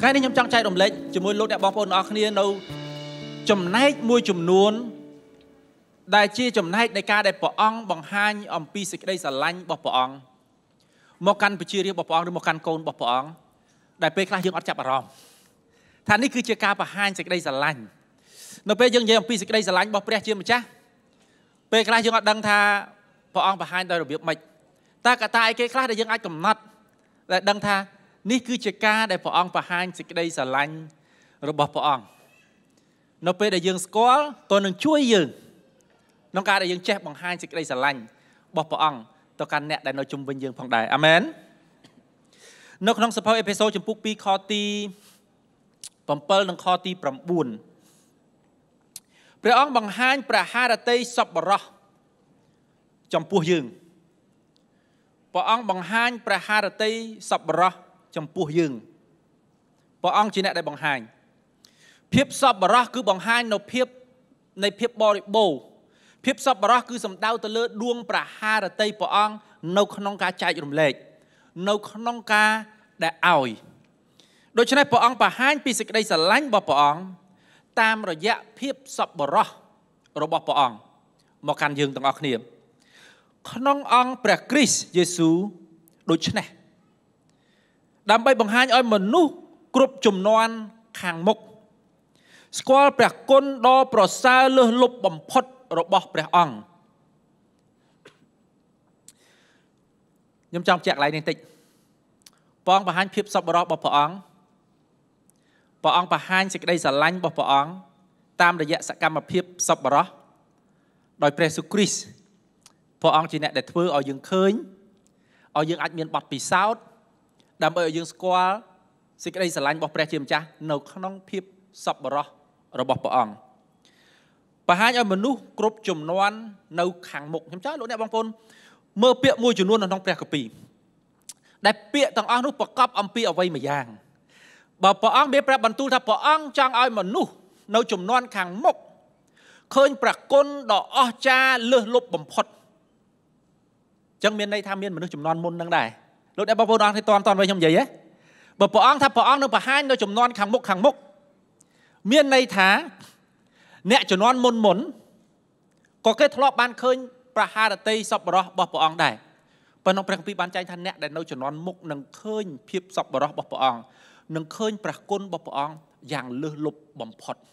ថ្ងៃនេះខ្ញុំចង់ចែករំលែកជាមួយលោកអ្នកបងប្អូនអរគ្នានៅចំណែកមួយចំនួនដែលជាចំណែកនៃការដែលព្រះអង្គបង្ហាញអំពីសេចក្តីស្រឡាញ់របស់ព្រះអង្គមកកាន់ប្រជារាស្ត្ររបស់ព្រះអង្គឬមកកាន់កូនរបស់ព្រះអង្គដែលពេលខ្លះយើងអត់ចាប់អារម្មណ៍ថានេះគឺជាការបង្ហាញសេចក្តីស្រឡាញ់នៅពេលយើងនិយាយអំពីសេចក្តីស្រឡាញ់របស់ព្រះជាម្ចាស់ពេលខ្លះយើងអត់ដឹងថាព្រះអង្គបង្ហាញដោយរបៀបម៉េចតើកត្តាអីគេខ្លះដែលយើងអាចកំណត់ដែលដឹងថានេះគឺជាការដែលព្រះអង្គបង្ហាញសេចក្តីស្រឡាញ់របស់ព្រះអង្គនៅពេលដែលយើងស្គាល់ក៏នឹងជួយយើងក្នុងការដែលយើងចេះបង្ហាញសេចក្តីស្រឡាញ់របស់ព្រះអង្គទៅកាន់អ្នកដែលនៅជុំវិញយើងផងដែរអាមែននៅក្នុងសភៅអេផេសូចំពុក2ខទី7និងខទី9ព្រះអង្គបង្ហាញព្រះハរតីសប្បុរសចំពោះយើងព្រះអង្គបង្ហាញព្រះハរតីសប្បុរសចំពោះយើងព្រះអង្គជាអ្នកដែលបង្ហាញភាពសប្បុរសគឺបង្ហាញនៅភាពនៃភាពបរិបូរណ៍ភាពសប្បុរសគឺសំដៅទៅលើដួងព្រះハរតីព្រះអង្គនៅក្នុងការចែករំលែកនៅក្នុងការដែលឲ្យដូច្នេះព្រះអង្គបង្ហាញពីសេចក្តីស្រឡាញ់របស់ព្រះអង្គតាមរយៈភាពសប្បុរសរបស់ព្រះអង្គមកកាន់យើងទាំងអស់គ្នាក្នុងអង្គព្រះគ្រីស្ទយេស៊ូវដូច្នេះដើម្បីបង្ហាញឲ្យមនុស្សគ្រប់ជំនាន់ខាងមុខស្គាល់ព្រះគុណដ៏ប្រសើរលើសលប់បំផុតរបស់ព្រះអង្គខ្ញុំចង់បញ្ជាក់កន្លែងនេះបន្តិចព្រះអង្គបង្ហាញភាពសប្បុរសរបស់ព្រះអង្គបង្ហាញសេចក្តីស្រឡាញ់របស់ព្រះអង្គតាមរយៈសកម្មភាពសប្បុរសដោយព្រះយេស៊ូវគ្រីស្ទព្រះអង្គជាអ្នកដែលធ្វើឲ្យយើងឃើញឲ្យយើងអាចមានបទពិសោធន៍ដើម្បីឲ្យយើងស្គាល់សេចក្តីស្រឡាញ់របស់ព្រះជាម្ចាស់នៅក្នុងភាពសប្បុរសរបស់ព្រះអង្គបង្ហាញឲ្យមនុស្សគ្រប់ជំនាន់នៅខាងមុខខ្ញុំចង់លោកអ្នកបងប្អូនមើលពាក្យមួយចំនួននៅក្នុងព្រះគម្ពីរដែលពាក្យទាំងអស់នោះប្រកបអំពីអ្វីមួយយ៉ាងបើព្រះអង្គមានប្រាប់បន្ទូលថាព្រះអង្គចង់ឲ្យមនុស្សនៅជំនាន់ខាងមុខឃើញព្រះគុណដ៏អស្ចារ្យលើសលប់បំផុតអញ្ចឹងមានន័យថាមានមនុស្សជំនាន់មុននឹងដែរលោកអ្នកបងប្អូនអរគ្នាតន់វិញខ្ញុំនិយាយហ៎បើព្រះអង្គថាព្រះអង្គនឹងបង្ហាញនៅជំនាន់ខាងមុខមានន័យថាអ្នកជំនាន់មុនក៏គេធ្លាប់បានឃើញព្រះハរតីសប្បុរសរបស់ព្រះអង្គដែរប៉ុន្តែព្រះគម្ពីរបានចែងថាអ្នកដែលនៅជំនាន់មុខនឹងឃើញភាពសប្បុរសរបស់ព្រះអង្គនឹងឃើញព្រះគុណរបស់ព្រះអង្គយ៉ាងលើសលប់បំផុត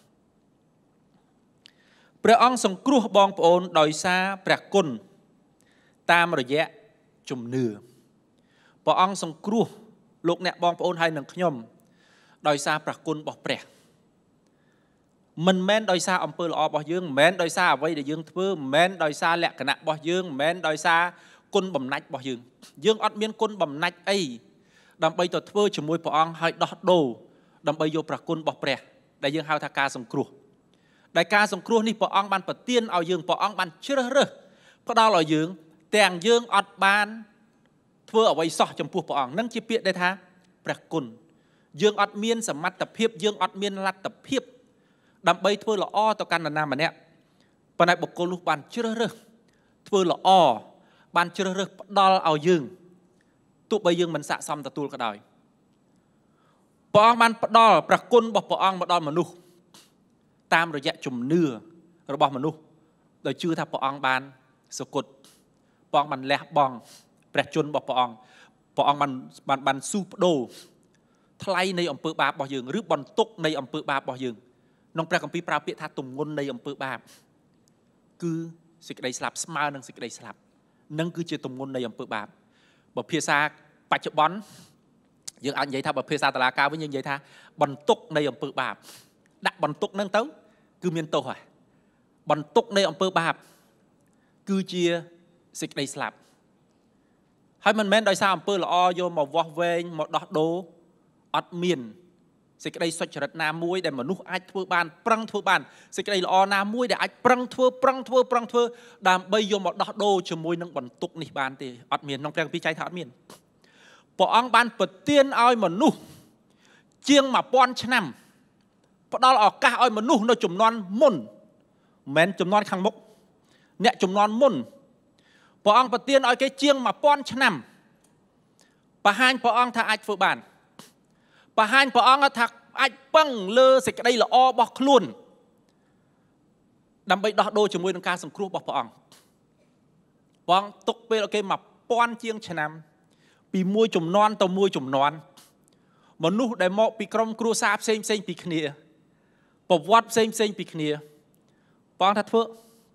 ព្រះអង្គសង្គ្រោះបងប្អូនដោយសារព្រះគុណតាមរយៈជំនឿព្រះអង្គសង្គ្រោះលោកអ្នកបងប្អូនហើយនឹងខ្ញុំដោយសារព្រះគុណរបស់ព្រះមិនមែនដោយសារអំពើល្អរបស់យើងមិនមែនដោយសារអ្វីដែលយើងធ្វើមិនមែនដោយសារលក្ខណៈរបស់យើងមិនមែនដោយសារគុណបំណាច់របស់យើងអត់មានគុណបំណាច់អីដើម្បីទៅធ្វើជាមួយព្រះអង្គហើយដោះដូរដើម្បីយកព្រះគុណរបស់ព្រះដែលយើងហៅថាការសង្គ្រោះដែលការសង្គ្រោះនេះព្រះអង្គបានប្រទានឲ្យយើងព្រះអង្គបានជ្រើសរើសផ្ដល់ឲ្យយើងទាំងយើងអត់បានធ្វើអ្វីសោះចំពោះព្រះអង្គនឹងជាពាក្យដែលថាព្រះគុណយើងអត់មានសមត្ថភាពយើងអត់មានលទ្ធភាពដើម្បីធ្វើល្អទៅកាន់នរណាម្នាក់ប៉ុន្តែបុគ្គលនោះបានជ្រើសរើសធ្វើល្អបានជ្រើសរើសផ្ដល់ឲ្យយើងទោះបីយើងមិនស័ក្តិសមទទួលក៏ដោយព្រះអង្គបានផ្ដល់ព្រះគុណរបស់ព្រះអង្គមកដល់មនុស្សតាមរយៈជំនឿរបស់មនុស្សដោយជឿថាព្រះអង្គបានសុគតព្រះអង្គបានលះបង់ព្រះជន្មរបស់ព្រះអង្គបានស៊ូបដូរថ្លៃនៃអំពើបាបរបស់យើងឬបន្ទុកនៃអំពើបាបរបស់យើងក្នុងព្រះគម្ពីរប្រើពាក្យថាទម្ងន់នៃអំពើបាបគឺសេចក្តីស្លាប់ស្មើនឹងសេចក្តីស្លាប់នឹងគឺជាទម្ងន់នៃអំពើបាបបើភាសាបច្ចុប្បន្នយើងអាចនិយាយថាបើភាសាតុលាការវិញយើងនិយាយថាបន្ទុកនៃអំពើបាបដាក់បន្ទុកហ្នឹងទៅគឺមានទោសហើយបន្ទុកនៃអំពើបាបគឺជាសេចក្តីស្លាប់ហើយមិនមែនដោយសារអំពើល្អយកមកវាស់វែងមកដោះដូរអត់មានសេចក្តីសុចរិតណាមួយដែលមនុស្សអាចធ្វើបានប្រឹងធ្វើបានសេចក្តីល្អណាមួយដែលអាចប្រឹងធ្វើដើម្បីយកមកដោះដូរជាមួយនឹងបន្ទុកនេះបានទេអត់មានក្នុងព្រះគម្ពីរចែងថាអត់មានព្រះអង្គបានប្រទានឲ្យមនុស្សជាង 1000 ឆ្នាំផ្ដល់ឱកាសឲ្យមនុស្សនៅជំនាន់មុនមិនមែនជំនាន់ខាងមុខអ្នកជំនាន់មុនព្រះអង្គប្រទានឲ្យគេជាង 1000 ឆ្នាំបង្ហាញព្រះអង្គថាអាចធ្វើបាន bà hai bà ông thật ai băng lơ sẽ cái đây là o bọc luôn đâm bay đo đôi cho môi nâng ca sầm cua bọc bà ông tục về là cái mà pon chiêng chè nằm bị môi chùm non tàu môi chùm non mà nút đại mọ bị crom cua sáp xem bị khnia bọc vót xem bị khnia bà ông thật phước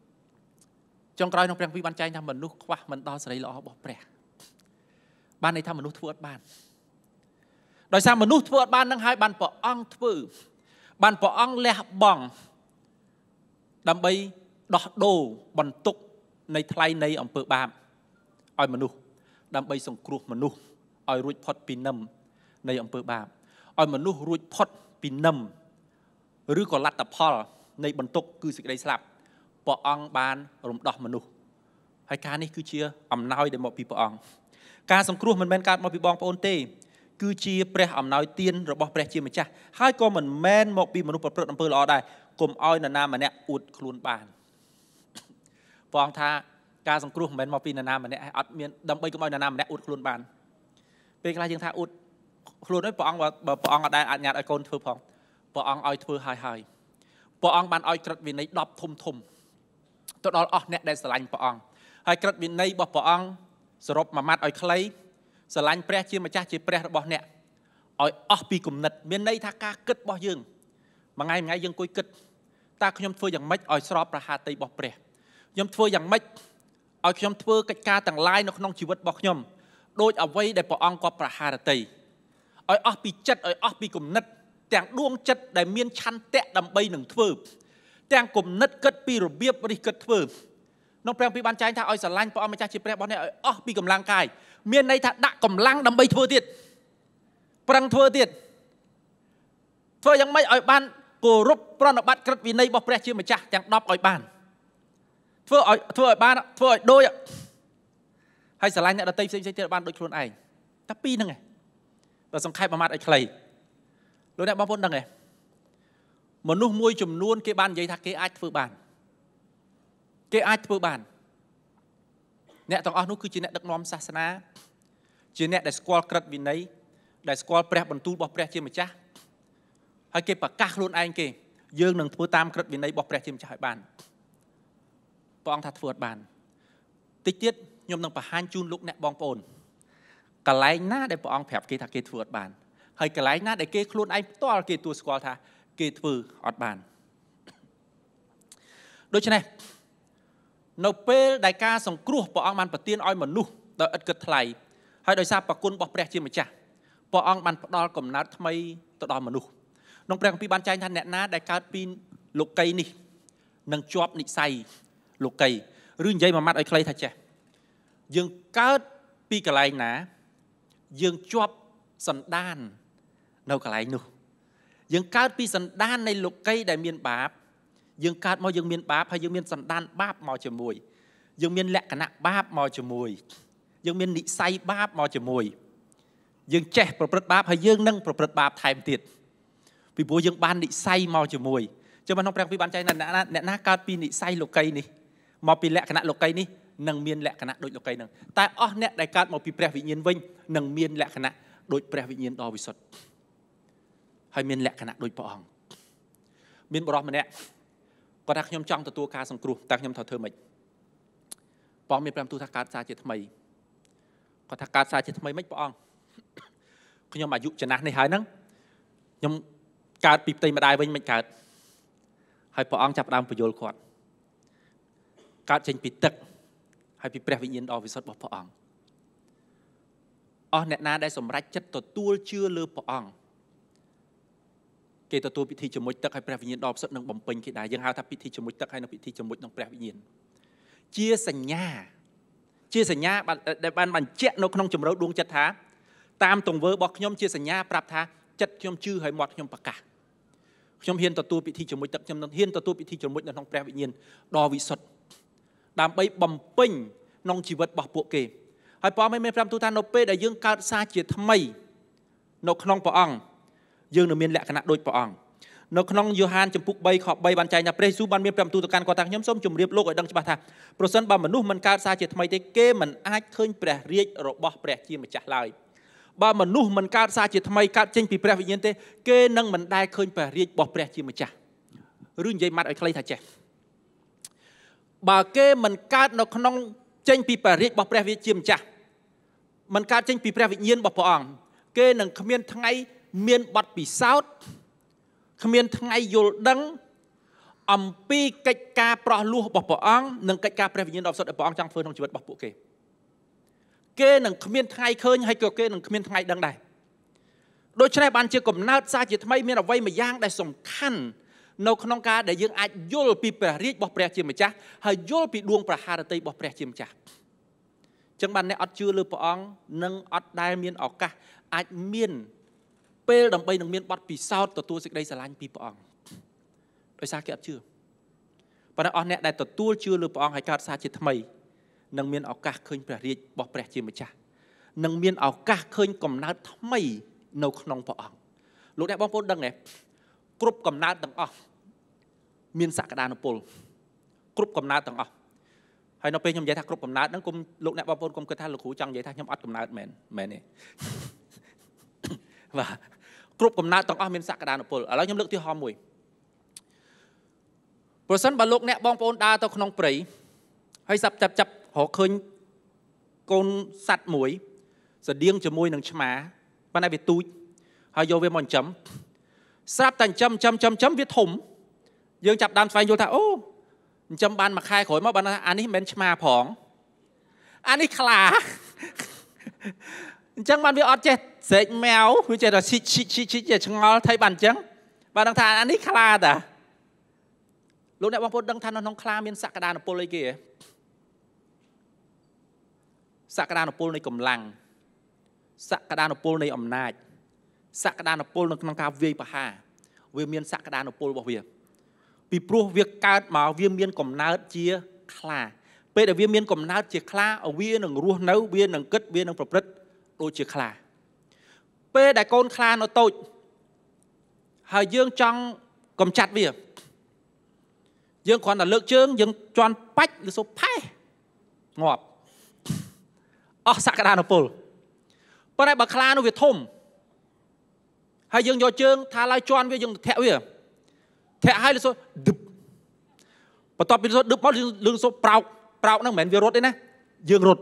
trong cái nông trang vi ban trai tham mình nút quá mình đo sẽ đây là o bọc bè ban này tham mình nút phước banដោយសារមនុស្សធ្វើអត់បាននឹងហើយបានព្រះអង្គធ្វើបានព្រះអង្គលះបង់ដើម្បីដោះដូរបន្ទុកនៃថ្លៃនៃអំពើបាបឲ្យមនុស្សដើម្បីសង្គ្រោះមនុស្សឲ្យរួចផុតពីនឹមនៃអំពើបាបឲ្យមនុស្សរួចផុតពីនឹមឬក៏លទ្ធផលនៃបន្ទុកគឺសេចក្តីស្លាប់ព្រះអង្គបានរំដោះមនុស្សហើយការនេះគឺជាអំណោយដែលមកពីព្រះអង្គការសង្គ្រោះមិនមែនកើតមកពីបងប្អូនទេគឺជាព្រះអំណោយទានរបស់ព្រះជាម្ចាស់ហើយក៏មិនមែនមកពីមនុស្សប្រព្រឹត្តអំពើល្អដែរកុំឲ្យនរណាម្នាក់អួតខ្លួនបានព្រះអង្គថាការសង្គ្រោះមិនមែនមកពីនរណាម្នាក់អត់មានដើម្បីកុំឲ្យនរណាម្នាក់អួតខ្លួនបានពេលខ្លះយើងថាអួតខ្លួនហើយព្រះអង្គបើព្រះអង្គអត់ដែលអនុញ្ញាតឲ្យកូនធ្វើផងព្រះអង្គឲ្យធ្វើហើយព្រះអង្គបានឲ្យក្រឹតវិន័យ10ធំទៅដល់អស់អ្នកដែលស្រឡាញ់ព្រះអង្គហើយក្រឹតវិន័យរបស់ព្រះអង្គសរុបមួយម៉ាត់ឲ្យខ្លីស្រឡាញ់ព្រះជាម្ចាស់ជាព្រះរបស់អ្នកឲ្យអស់ពីគំនិតមានន័យថាការគិតរបស់យើងមួយថ្ងៃយើងអង្គុយគិតតើខ្ញុំធ្វើយ៉ាងម៉េចឲ្យស្របប្រហាតីរបស់ព្រះខ្ញុំធ្វើយ៉ាងម៉េចឲ្យខ្ញុំធ្វើកិច្ចការទាំងឡាយនៅក្នុងជីវិតរបស់ខ្ញុំដូចអ្វីដែលព្រះអង្គក៏ប្រហារតីឲ្យអស់ពីចិត្តឲ្យអស់ពីគំនិតទាំងដួងចិត្តដែលមានឆន្ទៈដើម្បីនឹងធ្វើទាំងគំនិតគិតពីរបៀបរិះគិតធ្វើក្នុងព្រះពីបានចែងថាឲ្យស្រឡាញ់ព្រះអង្គម្ចាស់ជាព្រះរបស់អ្នកឲ្យអស់ពីកម្លាំងកាយមានន័យថាដាក់កម្លាំងដើម្បីធ្វើទៀតប្រឹងធ្វើទៀតធ្វើយ៉ាងម៉េចឲ្យបានគោរពប្រណិប័តក្រឹតវិន័យរបស់ព្រះជាម្ចាស់ទាំង10ឲ្យបានធ្វើឲ្យបានធ្វើឲ្យដូចហើយស្រឡាញ់អ្នកដទៃផ្សេងៗទៀតបានដូចខ្លួនឯងតែពីរហ្នឹងឯងបើសង្ខេបមួយម៉ាត់ឲ្យខ្លីលោកអ្នកបងប្អូនដឹងឯងមនុស្សមួយចំនួនគេបាននិយាយថាគេអាចធ្វើបានអ្នកទាំងអស់នោះគឺជាអ្នកដឹកនាំសាសនាជាអ្នកដែលស្គាល់ក្រឹតវិន័យដែលស្គាល់ព្រះបន្ទូលរបស់ព្រះជាម្ចាស់ហើយគេប្រកាសខ្លួនឯងគេយើងនឹងធ្វើតាមក្រឹតវិន័យរបស់ព្រះជាម្ចាស់ឲ្យបានព្រះអង្គថាធ្វើអត់បានតិចទៀតខ្ញុំនឹងបង្ហាញជូនលោកអ្នកបងប្អូនកន្លែងណាដែលព្រះអង្គប្រាប់គេថាគេធ្វើអត់បានហើយកន្លែងណាដែលគេខ្លួនឯងផ្ទាល់គេទទួលស្គាល់ថាគេធ្វើអត់បានដូច្នេះនៅពេលដែលការសង្គ្រោះព្រះអង្គបានប្រទានឲ្យមនុស្សដោយឥតគិតថ្លៃហើយដោយសារប្រគុណរបស់ព្រះជាម្ចាស់ព្រះអង្គបានផ្ដល់កំណើតថ្មីទៅដល់មនុស្សក្នុងព្រះគម្ពីរបានចែងថាអ្នកណាដែលកើតពីលោកីនេះនឹងជាប់និស័យលោកីឬនិយាយមួយម៉ាត់ឲ្យខ្លីថាចេះយើងកើតពីកន្លែងណាយើងជាប់សន្តាននៅកន្លែងនោះយើងកើតពីសន្តាននៃលោកីដែលមានបាបយើងកើតមកយើងមានបាបហើយយើងមានសន្តានបាបមកជាមួយយើងមានលក្ខណៈបាបមកជាមួយយើងមាននិស័យបាបមកជាមួយយើងចេះប្រព្រឹត្តបាបហើយយើងនឹងប្រព្រឹត្តបាបថែមទៀតពីព្រោះយើងបាននិស័យមកជាមួយចឹងក្នុងព្រះគម្ពីរបានចែងថាអ្នកណាកើតពីនិស័យលោកីនេះមកពីលក្ខណៈលោកីនេះនឹងមានលក្ខណៈដូចលោកីនឹងតែអស់អ្នកដែលកើតមកពីព្រះវិញ្ញាណវិញនឹងមានលក្ខណៈដូចព្រះវិញ្ញាណដ៏វិសុទ្ធហើយមានលក្ខណៈដូចព្រះអង្គមានបរិសម្នាក់គាត់ថាខ្ញុំចង់ទទួលការសង្គ្រោះតែខ្ញុំត្រូវធ្វើម៉េចព្រះអង្គមានប្រាប់ទូថាកើតសារជាថ្មីគាត់ថាកើតសារជាថ្មីម៉េចព្រះអង្គខ្ញុំអាយុចំណាស់នេះហើយហ្នឹងខ្ញុំកើតពីផ្ទៃម្ដាយវិញមិនកើតហើយព្រះអង្គចាប់ផ្ដើមបញ្យល់គាត់កើតចេញពីទឹកហើយពីព្រះវិញ្ញាណដ៏វិសុទ្ធរបស់ព្រះអង្គអស់អ្នកណាដែលសម្រេចចិត្តទទួលជឿលើព្រះអង្គគេទទួលពិធីជាមួយទឹកហើយព្រះវិញ្ញាណដ៏ពិសិដ្ឋនឹងបំពេញគេដែរយើងហៅថាពិធីជាមួយទឹកហើយនិងពិធីជាមួយនឹងព្រះវិញ្ញាណជាសញ្ញាដែលបានបញ្ជាក់នៅក្នុងជំរៅដួងចិត្តថាតាមទង្វើរបស់ខ្ញុំជាសញ្ញាប្រាប់ថាចិត្តខ្ញុំជឿហើយមាត់ខ្ញុំប្រកាសខ្ញុំហ៊ានទទួលពិធីជាមួយទឹកខ្ញុំហ៊ានទទួលពិធីជាមួយនៅក្នុងព្រះវិញ្ញាណដ៏វិសុទ្ធដើម្បីបំពេញក្នុងជីវិតរបស់ពួកគេហើយព្រះអង្គមានប្រាប់ទូថានៅពេលដែលយើងកើតសារជាថ្មីនៅក្នុងព្រះអង្គយើងនឹងមានលក្ខណៈដូចព្រះអង្គនៅក្នុងយ៉ូហានចំពុក3ខ3បានចែងថាព្រះយេស៊ូវបានមានព្រះបន្ទូលទៅកាន់គាត់ថាខ្ញុំសូមជម្រាបលោកឲ្យដឹងច្បាស់ថាប្រសិនបើមនុស្សមិនកើតសារជាថ្មីទេគេមិនអាចឃើញព្រះរាជរបស់ព្រះជាម្ចាស់ឡើយបើមនុស្សមិនកើតសារជាថ្មីកើតចេញពីព្រះវិញ្ញាណទេគេនឹងមិនដែលឃើញព្រះរាជរបស់ព្រះជាម្ចាស់ឬនិយាយម៉ាត់ឲ្យខ្លីថាចេះបើគេមិនកើតនៅក្នុងចេញពីព្រះរាជរបស់ព្រះវិជាម្ចាស់មិនកើតចេញពីព្រះវិញ្ញាណរបស់ព្រះអង្គគេនឹងគ្មានថ្ងៃមានបទពិសោធន៍គ្មានថ្ងៃយល់ដឹងអំពីកិច្ចការប្រោះលោះរបស់ព្រះអង្គនិងកិច្ចការព្រះវិញ្ញាណដ៏សុទ្ធដែលព្រះអង្គចង់ធ្វើក្នុងជីវិតរបស់ពួកគេនឹងគ្មានថ្ងៃឃើញហើយក៏គេនឹងគ្មានថ្ងៃដឹងដែរដូច្នេះបានជាកំណើតសារជាថ្មីមានអ្វីមួយយ៉ាងដែលសំខាន់នៅក្នុងការដែលយើងអាចយល់ពីព្រះរាជរបស់ព្រះជាម្ចាស់ហើយយល់ពីដួងប្រហារតីរបស់ព្រះជាម្ចាស់ចឹងបានអ្នកអត់ជឿលើព្រះអង្គនឹងអត់ដែលមានឱកាសអាចមានពេលដើម្បីនឹងមានបទពិសោធន៍ទទួលសេចក្តីស្រឡាញ់ពីព្រះអង្គដោយសារគេអត់ជឿប៉ុន្តែអស់អ្នកដែលទទួលជឿលើព្រះអង្គហើយកើតសារជាថ្មីនឹងមានឱកាសឃើញព្រះរាជរបស់ព្រះជាម្ចាស់នឹងមានឱកាសឃើញកំណើតថ្មីនៅក្នុងព្រះអង្គលោកអ្នកបងប្អូនដឹងទេគ្រប់កំណើតទាំងអស់មានសក្តានុពលគ្រប់កំណើតទាំងអស់ហើយនៅពេលខ្ញុំនិយាយថាគ្រប់កំណើតហ្នឹងគុំលោកអ្នកបងប្អូនគុំគិតថាលោកគ្រូចង់និយាយថាខ្ញុំអត់កំណើតមែនទេបាទគ្រប់កំណើតទាំងអស់មានសក្តានុពលឥឡូវខ្ញុំលើកឧទាហរណ៍មួយប្រសិនបើលោកអ្នកបងប្អូនដើរទៅក្នុងព្រៃហើយចាប់រកឃើញកូនសត្វមួយស្តៀងជាមួយនឹងឆ្មាប៉ុន្តែវាទូចហើយយកវាមកចិញ្ចឹមស្រាប់តែចិញ្ចឹមវាធំយើងចាប់ដើមស្វែងយល់ថាអូចិញ្ចឹមបានមួយខែក្រោយមកបានថាអានេះមិនមែនឆ្មាផងអានេះខ្លាអញ្ចឹងបានវាអត់ចេះស្រែកម៉ែវវាចេះតែឈិចឆ្ងល់ថៃបានអញ្ចឹងបានដឹងថាអានេះខ្លាតាលោកអ្នកបងប្អូនដឹងថានៅក្នុងខ្លាមានសក្តានុពលអីគេសក្តានុពលនៃកម្លាំងសក្តានុពលនៃអំណាចសក្តានុពលនៅក្នុងការវាយប្រហារវាមានសក្តានុពលរបស់វាពីព្រោះវាកើតមកវាមានកំណើតជាខ្លាពេលដែលវាមានកំណើតជាខ្លាវានឹងរស់នៅវានឹងគិតវានឹងប្រព្រឹត្តដូចជាខ្លាពេលដែលកូនខ្លានៅតូចហើយយើងចង់កំចាត់វាយើងគ្រាន់តែលើកជើងយើងជន់បាច់ឬសូផេះងាប់អស់សក្តានុពលប៉ុន្តែបើខ្លានោះវាធំហើយយើងយកជើងថាឡើយជន់វាយើងធាក់វាធាក់ឲ្យលឺសូឌឹបបន្ទាប់ពីលឺសូឌឹបមកលឺសូប្រោកហ្នឹងមិនមែនវារត់ទេណាយើងរត់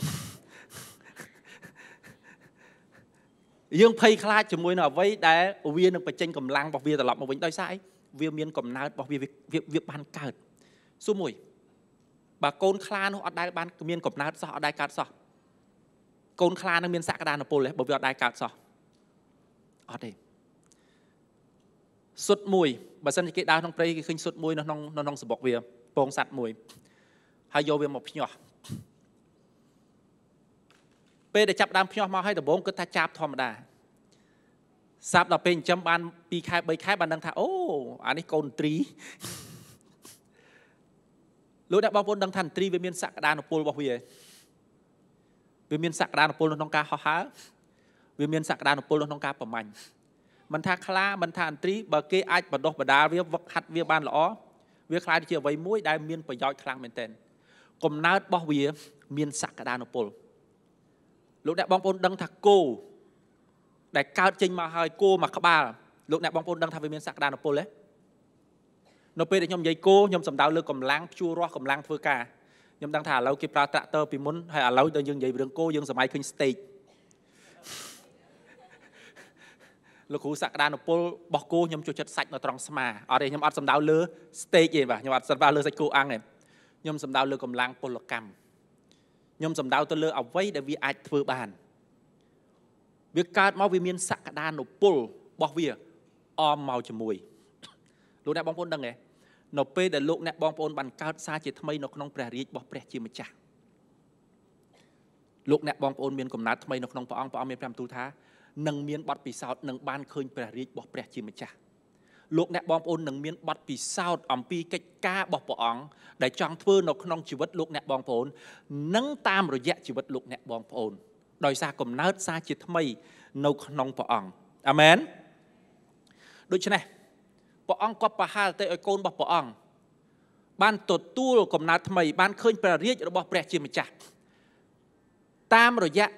យើងភ័យខ្លាចជាមួយនឹងអ្វីដែលវានឹងបញ្ចេញកម្លាំងរបស់វាត្រឡប់មកវិញដោយសារអីវាមានកំណើតរបស់វាបានកើតសួរមួយបើកូនខ្លានោះអត់ដែលបានមានកំណើតសោះអត់ដែលកើតសោះកូនខ្លានឹងមានសក្តានុពលទេបើវាអត់ដែលកើតសោះអត់ទេសុទ្ធមួយបើសិនជាគេដើរក្នុងព្រៃគេឃើញសុទ្ធមួយនៅក្នុងសម្បុកវាពងសัตว์មួយហើយយកវាមកភ្ញាស់ពេលដែលចាប់ដើមភ្ញាស់មកហើយដំបូងគិតថាចាប់ធម្មតាសាប់ដល់ពេលចិញ្ចឹមបាន2ខែ3ខែបានដឹងថាអូអានេះកូនត្រីលោកអ្នកបងប្អូនដឹងថាត្រីវាមានសក្តានុពលរបស់វាមានសក្តានុពលក្នុងការហោះហើរវាមានសក្តានុពលក្នុងការប្រមាញ់មិនថាខ្លាមិនថាអន្ត្រីបើគេអាចបដោះបដាលវាវឹកហាត់វាបានល្អវាខ្លាចជាអ្វីមួយដែលមានប្រយោជន៍ខ្លាំងមែនទែនកំណើតរបស់វាមានសក្តានុពលលោកអ្នកបងប្អូនដឹងថាគោដែលកើតចេញមកហើយគោមួយក្បាលលោកអ្នកបងប្អូនដឹងថាវាមានសក្តានុពលទេនៅពេលដែលខ្ញុំនិយាយគោខ្ញុំសំដៅលើកម្លាំងព្យួររាស់កម្លាំងធ្វើការខ្ញុំដឹងថាឥឡូវគេប្រើត្រាក់ទ័រពីមុនហើយឥឡូវដល់យើងនិយាយរឿងគោយើងសម័យឃើញស្តេកលោកគ្រូសក្តានុពលរបស់គោខ្ញុំចូលចិត្តសាច់នៅត្រង់ស្មាអត់ទេខ្ញុំអត់សំដៅលើស្តេកទេបាទខ្ញុំអត់សំដៅលើសាច់គោអាំងទេខ្ញុំសំដៅលើកម្លាំងពលកម្មខ្ញុំសំដៅទៅលើអ្វីដែលវាអាចធ្វើបានវាកើតមកវាមានសក្តានុពលរបស់វាអមមកជាមួយលោកអ្នកបងប្អូនដឹងទេនៅពេលដែលលោកអ្នកបងប្អូនបានកើតសារជាថ្មីនៅក្នុងព្រះរាជរបស់ព្រះជាម្ចាស់លោកអ្នកបងប្អូនមានកំណើតថ្មីនៅក្នុងព្រះអង្គមានព្រះបន្ទូលថានឹងមានបទពិសោធន៍នឹងបានឃើញព្រះរាជរបស់ព្រះជាម្ចាស់លោកអ្នកបងប្អូននឹងមានបទពិសោធន៍អំពីកិច្ចការរបស់ព្រះអង្គដែលចង់ធ្វើនៅក្នុងជីវិតលោកអ្នកបងប្អូននិងតាមរយៈជីវិតលោកអ្នកបងប្អូនដោយសារកំណើតសារជាថ្មីនៅក្នុងព្រះអង្គអាមែនដូច្នេះព្រះអង្គក៏ប្រហារទៅឲ្យកូនរបស់ព្រះអង្គបានទទួលកំណើតថ្មីបានឃើញព្រះរាជរបស់ព្រះជាម្ចាស់តាមរយៈ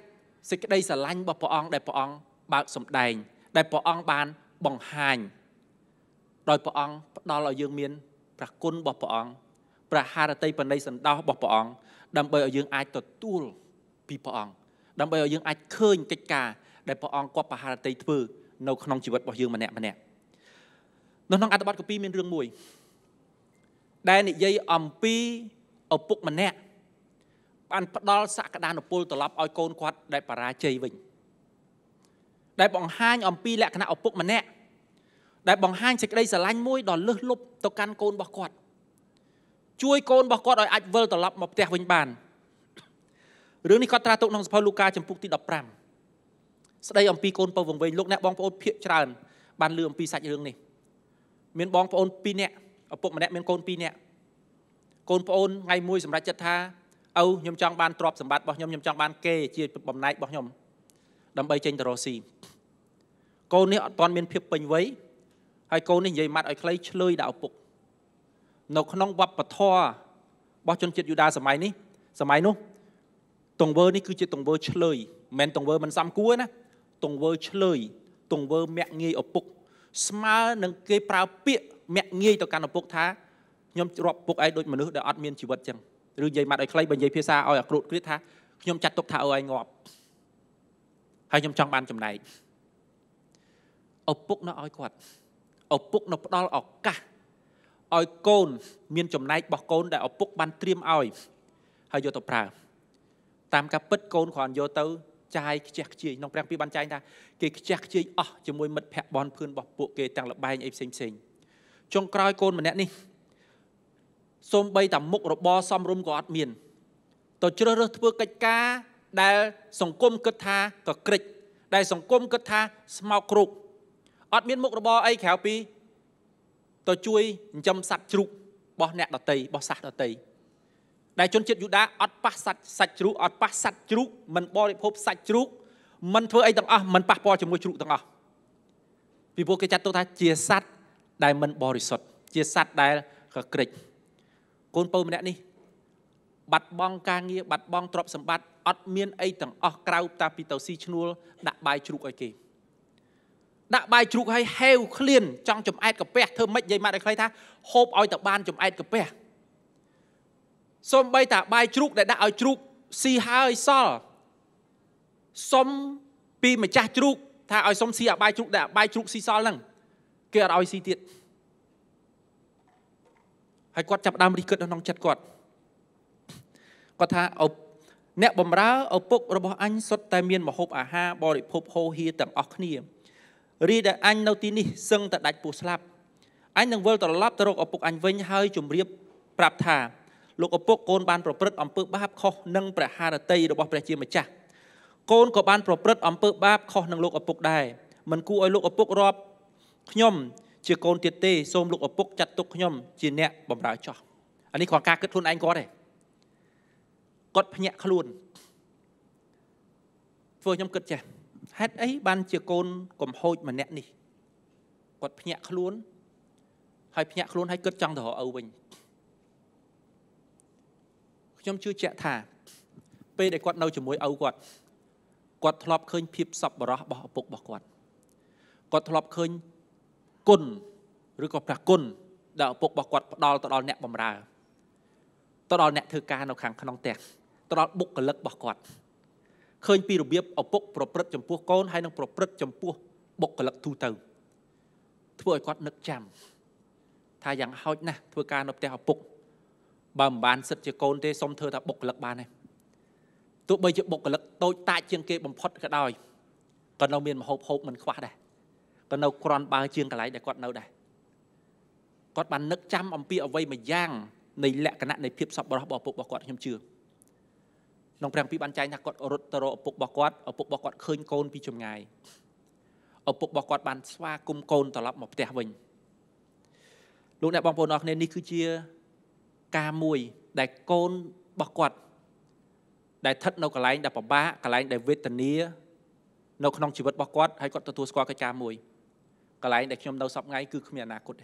សេចក្តីស្រឡាញ់របស់ព្រះអង្គដែលព្រះអង្គបើកសម្ដែងដែលព្រះអង្គបានបង្ហាញដោយព្រះអង្គផ្ដល់ឲ្យយើងមានព្រះគុណរបស់ព្រះអង្គព្រះハរតីបណីសន្តោសរបស់ព្រះអង្គដើម្បីឲ្យយើងអាចទទួលពីព្រះអង្គដើម្បីឲ្យយើងអាចឃើញកិច្ចការដែលព្រះអង្គគាត់ព្រះハរតីធ្វើនៅក្នុងជីវិតរបស់យើងម្នាក់នៅក្នុងអត្ថបទកពីមានរឿងមួយដែលនិយាយអំពីឪពុកម្នាក់បានផ្ដល់សក្តានុពលត្រឡប់ឲ្យកូនគាត់ដែលបរាជ័យវិញដែលបង្ហាញអំពីលក្ខណៈឪពុកម្នាក់ដែលបង្ហាញសេចក្តីស្រឡាញ់មួយដ៏លើសលប់ទៅកាន់កូនរបស់គាត់ជួយកូនរបស់គាត់ឲ្យអាចវិលត្រឡប់មកផ្ទះវិញបានរឿងនេះគាត់ត្រាស់ទុកក្នុងសភៅលូកាចំពុកទី15ស្ដីអំពីកូនពៅវង្វេងលោកអ្នកបងប្អូនភាគច្រើនបានឮអំពីសាច់រឿងនេះមានបងប្អូន2នាក់ឪពុកម្នាក់មានកូន2នាក់កូនប្អូនថ្ងៃមួយសម្រេចចិត្តថាឪខ្ញុំចង់បានទ្រព្យសម្បត្តិរបស់ខ្ញុំចង់បានគេជាបំណែករបស់ខ្ញុំដើម្បីចេញទៅរកស៊ីកូននេះអត់ទាន់មានភាពពេញវ័យហើយកូននេះនិយាយម៉ាត់ឲ្យខ្លីឆ្លើយដល់ឪពុកនៅក្នុងវប្បធម៌របស់ជនជាតិយូដាសម័យនោះទង្វើនេះគឺជាទង្វើឆ្លើយមិនមែនទង្វើមិនសមគួរណាទង្វើឆ្លើយទង្វើមាក់ងាយឪពុកស្មើនឹងគេប្រើពាក្យមាក់ងាយទៅកាន់ឪពុកថាខ្ញុំរាប់ពុកឯងដូចមនុស្សដែលអត់មានជីវិតចឹងឬនិយាយម៉ាត់ឲ្យខ្លីបើនិយាយភាសាឲ្យអាក្រួតគ្រាតថាខ្ញុំចាត់ទុកថាឪឯងងាប់ហើយខ្ញុំចង់បានចំណែកឪពុកនៅឲ្យគាត់ឪពុកនៅផ្ដល់ឱកាសឲ្យកូនមានចំណែករបស់កូនដែលឪពុកបានត្រៀមឲ្យហើយយកទៅប្រើតាមការពិតកូនគ្រាន់យកទៅចាយខ្ជះខ្ជាយក្នុងព្រះគម្ពីរបានចែងថាគេខ្ជះខ្ជាយអស់ជាមួយមិត្តភ័ក្តិបនភឿនរបស់ពួកគេទាំងលបែងអីផ្សេងចុងក្រោយកូនម្នាក់នេះសូម្បីតែមុខរបរសំរុំក៏អត់មានទៅជ្រើសរើសធ្វើកិច្ចការដែលសង្គមគិតថាកក្រិចដែលសង្គមគិតថាស្មោកគ្រោកអត់មានមុខរបរអីក្រៅពីទៅជួយចិញ្ចឹមសត្វជ្រូករបស់អ្នកដតីរបស់សាសដតីដែលជនជាតិយូដាអត់ប៉ះសាច់ជ្រូកអត់ប៉ះសត្វជ្រូកមិនបរិភោគសាច់ជ្រូកមិនធ្វើអីទាំងអស់មិនប៉ះពាល់ជាមួយជ្រូកទាំងអស់ពីព្រោះគេចាត់ទុកថាជាសត្វដែលមិនបរិសុទ្ធជាសត្វដែលកក្រិចកូនពៅម្នាក់នេះបាត់បង់ការងារបាត់បង់ទ្រព្យសម្បត្តិអត់មានអីទាំងអស់ក្រៅតែពីទៅស៊ីឈ្នួលដាក់បាយជ្រូកឲ្យគេដាក់បាយជ្រូកឲ្យហេវឃ្លានចង់ចំអែតកាពះធ្វើម៉េចនិយាយម៉ាត់ឲ្យខ្លីថាហូបឲ្យតែបានចំអែតកាពះសូម្បីតែបាយជ្រូកដែលដាក់ឲ្យជ្រូកស៊ីហើយសល់សុំពីម្ចាស់ជ្រូកថាឲ្យសុំស៊ីអាបាយជ្រូកដែលបាយជ្រូកស៊ីសល់ហ្នឹងគេអត់ឲ្យស៊ីទៀតហើយគាត់ចាប់ដើមរិះគិតនៅក្នុងចិត្តគាត់ថាអ្នកបម្រើឪពុករបស់អញសុទ្ធតែមានម្ហូបអាហារបរិភោគហូរហៀទាំងអស់គ្នារីដែលអញនៅទីនេះសឹងតែដាច់ពោះស្លាប់អញនឹងវិលត្រឡប់ទៅរកឪពុកអញវិញហើយជម្រាបប្រាប់ថាលោកឪពុកកូនបានប្រព្រឹត្តអំពើបាបខុសនឹងព្រះハរតីរបស់ព្រះជាម្ចាស់កូនក៏បានប្រព្រឹត្តអំពើបាបខុសនឹងលោកឪពុកដែរមិនគួរឲ្យលោកឪពុករាប់ខ្ញុំជាកូនទៀតទេសូមលោកឪពុកចាត់ទុកខ្ញុំជាអ្នកបម្រើចោះអានេះគ្រាន់ការគិតខ្លួនឯងគាត់ទេគាត់ភ្ញាក់ខ្លួនធ្វើខ្ញុំគិតចេះហេតុអីបានជាកូនកំហូចម្នាក់នេះគាត់ភ្ញាក់ខ្លួនហើយភ្ញាក់ខ្លួនហើយគិតចង់ទៅរកឪវិញខ្ញុំជឿជាក់ថាពេលដែលគាត់នៅជាមួយឪគាត់ធ្លាប់ឃើញភាពសប្បុរសរបស់ឪពុករបស់គាត់ធ្លាប់ឃើញគុណឬក៏ព្រះគុណដែលឪពុករបស់គាត់ផ្ដល់ទៅដល់អ្នកបម្រើទៅដល់អ្នកធ្វើការនៅខាងក្នុងផ្ទះទៅដល់បុគ្គលិករបស់គាត់ឃើញពីរបៀបឪពុកប្រព្រឹត្តចំពោះកូនហើយនឹងប្រព្រឹត្តចំពោះបុគ្គលិកទូទៅធ្វើឲ្យគាត់នឹកចាំថាយ៉ាងហោចណាស់ធ្វើការនៅផ្ទះឪពុកបើមិនបានសិទ្ធជាកូនទេសុំធ្វើថាបុគ្គលិកបានទេទោះបីជាបុគ្គលិកតូចតាចជាងគេបំផុតក៏ដោយក៏នៅមានម្ហូបហូបមិនខ្វះដែរក៏នៅក្រាន់បើជាងកន្លែងដែលគាត់នៅដែរគាត់បាននឹកចាំអំពីអ្វីមួយយ៉ាងនៃលក្ខណៈនៃភាពសប្បុរសរបស់ឪពុករបស់គាត់ខ្ញុំជឿក្នុងព្រះគម្ពីរបានចែងថាគាត់រត់ទៅរកឪពុករបស់គាត់ឃើញកូនពីចម្ងាយឪពុករបស់គាត់បានស្វាគមន៍កូនត្រឡប់មកផ្ទះវិញលោកអ្នកបងប្អូនអរគ្នានេះគឺជាការមួយដែលកូនរបស់គាត់ដែលស្ថិតនៅកន្លែងដែលពិបាកកន្លែងដែលវេទនានៅក្នុងជីវិតរបស់គាត់ហើយគាត់ទទួលស្គាល់កិច្ចការមួយកន្លែងដែលខ្ញុំនៅសពថ្ងៃគឺគ្មានអនាគតទេ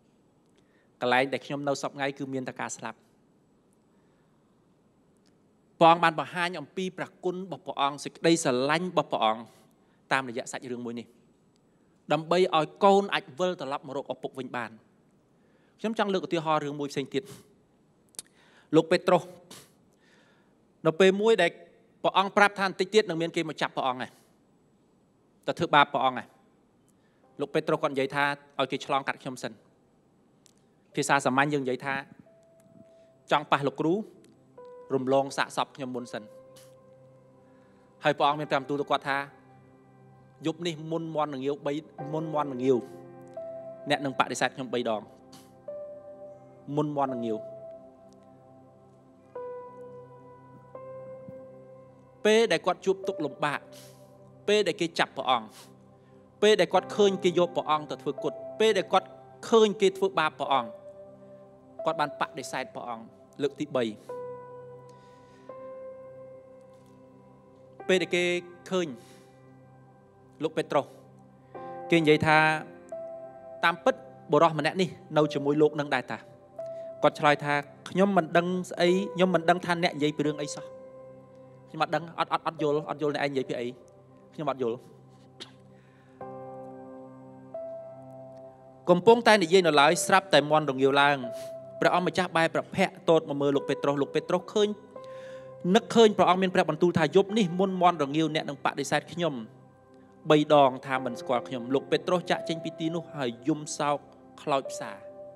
កន្លែងដែលខ្ញុំនៅសពថ្ងៃគឺមានតែការស្លាប់ព្រះអង្គបានបង្ហាញអំពីព្រះគុណរបស់ព្រះអង្គសេចក្តីស្រឡាញ់របស់ព្រះអង្គតាមរយៈសាច់រឿងមួយនេះដើម្បីឲ្យកូនអាចវិលត្រឡប់មករកឪពុកវិញបានខ្ញុំចង់លើកឧទាហរណ៍រឿងមួយផ្សេងទៀតលោកពេត្រុសនៅពេលមួយដែលព្រះអង្គប្រាប់ថាបន្តិចទៀតនឹងមានគេមកចាប់ព្រះអង្គទៅធ្វើបាបព្រះអង្គលោកពេត្រុសគាត់និយាយថាឲ្យគេឆ្លងកាត់ខ្ញុំសិនភាសាសាមញ្ញយើងនិយាយថាចង់ប៉ះលោកគ្រូរំលងសាកសពខ្ញុំមុនសិនហើយព្រះអង្គមានប្រាប់ទូលទៅគាត់ថាយប់នេះមុនមន់នឹងងាវអ្នកនឹងបដិសេធខ្ញុំ3 ដងមុនមន់នឹងងាវពេលដែលគាត់ជួបទុក្ខលំបាកពេលដែលគេចាប់ព្រះអង្គពេលដែលគាត់ឃើញគេយកព្រះអង្គទៅធ្វើគុតពេលដែលគាត់ឃើញគេធ្វើបាបព្រះអង្គគាត់បានបដិសេធព្រះអង្គលើកទី3ពេលដែលគេឃើញលោកពេត្រុសគេនិយាយថាតាមពិតបុរសម្នាក់នេះនៅជាមួយលោកនឹងដែរតាគាត់ឆ្លើយថាខ្ញុំមិនដឹងស្អីខ្ញុំមិនដឹងថាអ្នកនិយាយពីរឿងអីសោះខ្ញុំអត់ដឹងអត់យល់អ្នកឯងនិយាយពីអីខ្ញុំអត់យល់កំពុងតែនិយាយនៅឡើយស្រាប់តែមន់រងាវឡើងព្រះអង្គម្ចាស់បែរប្រភ័ក្រតូតមកមើលលោកពេត្រុសឃើញនឹកឃើញព្រះអង្គមានព្រះបន្ទូលថាយប់នេះមុនមន់រងាវអ្នកនឹងបដិសេធខ្ញុំ3 ដងថាមិនស្គាល់ខ្ញុំលោកពេត្រុសចាក់ចេញពីទីនោះហើយយំសោកខ្លោចផ្សា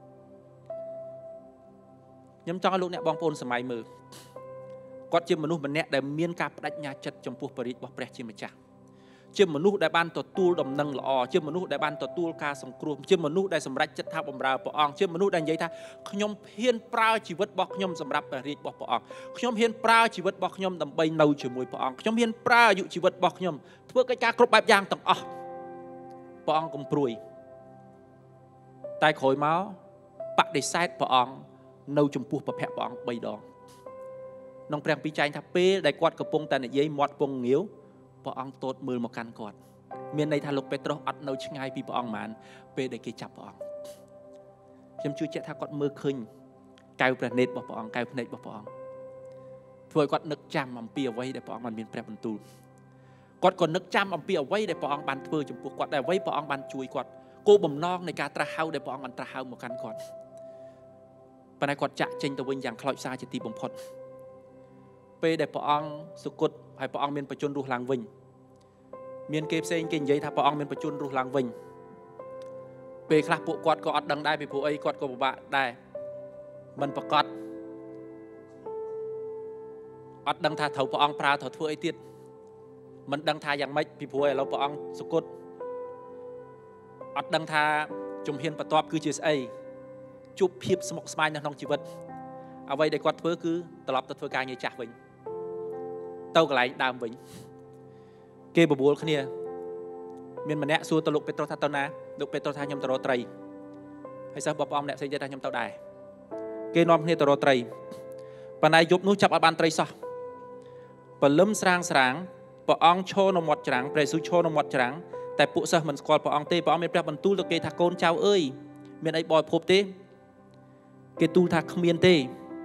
ខ្ញុំចង់ឲ្យលោកអ្នកបងប្អូនសម័យមើលគាត់ជាមនុស្សម្នាក់ដែលមានការបដិញ្ញាចិត្តចំពោះព្រះរាជរបស់ព្រះជាម្ចាស់ជាមនុស្សដែលបានទទួលដំណឹងល្អជាមនុស្សដែលបានទទួលការសង្គ្រោះជាមនុស្សដែលសម្រេចចិត្តថាបម្រើព្រះអង្គជាមនុស្សដែលនិយាយថាខ្ញុំហ៊ានប្រើជីវិតរបស់ខ្ញុំសម្រាប់ព្រះរាជរបស់ព្រះអង្គខ្ញុំហ៊ានប្រើជីវិតរបស់ខ្ញុំដើម្បីនៅជាមួយព្រះអង្គខ្ញុំហ៊ានប្រើអាយុជីវិតរបស់ខ្ញុំធ្វើកិច្ចការគ្រប់បែបយ៉ាងទាំងអស់ព្រះអង្គកំព្រួយតែក្រោយមកបដិសេធព្រះអង្គនៅចំពោះព្រះភ័ក្ត្រព្រះអង្គ3 ដងក្នុងព្រះពីចែងថាពេលដែលគាត់កំពុងតែនិយាយមាត់ពងងាវព្រះអង្គទតមើលមកកាន់គាត់មានន័យថាលោកពេត្រុសអត់នៅឆ្ងាយពីព្រះអង្គហ្មងពេលដែលគេចាប់ព្រះអង្គខ្ញុំជឿជាក់ថាគាត់មើលឃើញកែវព្រះនេត្ររបស់ព្រះអង្គកែវភ្នែករបស់ព្រះអង្គធ្វើឲ្យគាត់នឹកចាំអំពីអ្វីដែលព្រះអង្គបានមានព្រះបន្ទូលគាត់ក៏នឹកចាំអំពីអ្វីដែលព្រះអង្គបានធ្វើចំពោះគាត់ដែលអ្វីព្រះអង្គបានជួយគាត់គោលបំណងនៃការត្រាស់ហៅដែលព្រះអង្គបានត្រាស់ហៅមកកាន់គាត់ប៉ុន្តែគាត់ចាក់ចេញទៅវិញយ៉ាងខ្លោចផ្សាជាទីបំផុតពេលដែលព្រះអង្គសុគតហើយព្រះអង្គមានបច្ចុប្បន្នរស់ឡើងវិញមានគេផ្សេងគេនិយាយថាព្រះអង្គមានបច្ចុប្បន្នរស់ឡើងវិញពេលខ្លះពួកគាត់ក៏អត់ដឹងដែរពីព្រោះអីគាត់ក៏ពិបាកដែរមិនប្រកាសអត់ដឹងថាត្រូវព្រះអង្គប្រើត្រូវធ្វើអីទៀតមិនដឹងថាយ៉ាងម៉េចពីព្រោះឥឡូវព្រះអង្គសុគតអត់ដឹងថាជំហានបន្ទាប់គឺជាស្អីជួបភាពស្មុគស្មាញនៅក្នុងជីវិតអ្វីដែលគាត់ធ្វើគឺត្រឡប់ទៅធ្វើការងារចាស់វិញទៅកន្លែងដើមវិញគេបបួលគ្នាមានម្នាក់សួរទៅលោកពេត្រុសថាទៅណាលោកពេត្រុសថាខ្ញុំទៅរកត្រីហើយសិស្សបងប្អូនអ្នកផ្សេងទៀតថាខ្ញុំទៅដែរគេនាំគ្នាទៅរកត្រីប៉ុន្តែយប់នោះចាប់អត់បានត្រីសោះព្រលឹមស្រាងព្រះអង្គឈរនៅមាត់ច្រាំងព្រះយេស៊ូវឈរនៅមាត់ច្រាំងតែពួកសិស្សមិនស្គាល់ព្រះអង្គទេព្រះអង្គមានព្រះបន្ទូលទៅគេថាកូនចៅអើយមានអីបរិភពទេគេទូលថាគ្មានទេ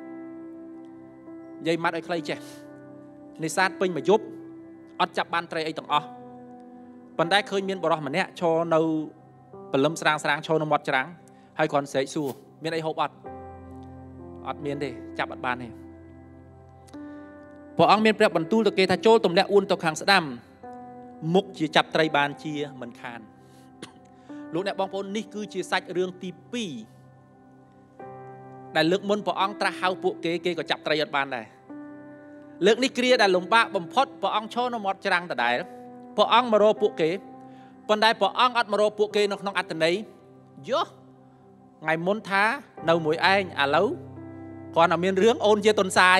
និយាយម៉ាត់ឲ្យខ្លីចេះនេសាទពេញមួយយប់អត់ចាប់បានត្រីអីទាំងអស់ប៉ុន្តែឃើញមានបរិសម្នាក់ឈរនៅព្រលឹមស្រាងឈរនៅមាត់ច្រាំងហើយគ្រាន់ស្រែកសួរមានអីហូបអត់មានទេចាប់អត់បានទេព្រះអង្គមានព្រះបន្ទូលទៅគេថាចូលទម្លាក់អួនទៅខាងស្ដាំមុខជាចាប់ត្រីបានជាមិនខានលោកអ្នកបងប្អូននេះគឺជាសាច់រឿងទី2ដែលលើកមុនព្រះអង្គត្រាស់ហៅពួកគេក៏ចាប់ត្រីអត់បានដែរលើកនេះគ្រាដែលលំបាកបំផុតព្រះអង្គឈរនៅមាត់ច្រាំងដដែលព្រះអង្គមករកពួកគេប៉ុន្តែព្រះអង្គអត់មករកពួកគេនៅក្នុងអត្តន័យយោថ្ងៃមុនថានៅមួយឯងឥឡូវគ្រាន់តែមានរឿងអូនជាតុនសាយ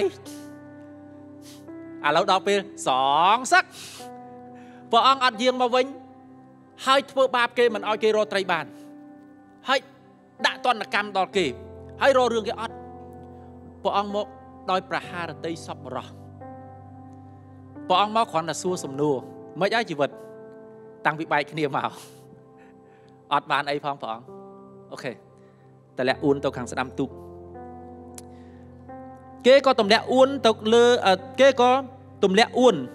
ឥឡូវដល់ពេលសងសឹកព្រះអង្គអត់យាងមកវិញហើយធ្វើបាបគេមិនឲ្យគេរកត្រីបានហើយដាក់ទណ្ឌកម្មដល់គេហើយរករឿងគេអត់ព្រះអង្គមកដោយប្រហារតីសប្បុរសព្រះអង្គមកគ្រាន់តែសួរសំណួរមិនឲ្យជីវិតតាំងពីបែកគ្នាមកអត់បានអីផងព្រះអង្គអូខេតលាក់អួនទៅខាងស្ដាំទូកគេក៏ទម្លាក់អួនទៅលើគេក៏ទម្លាក់អួន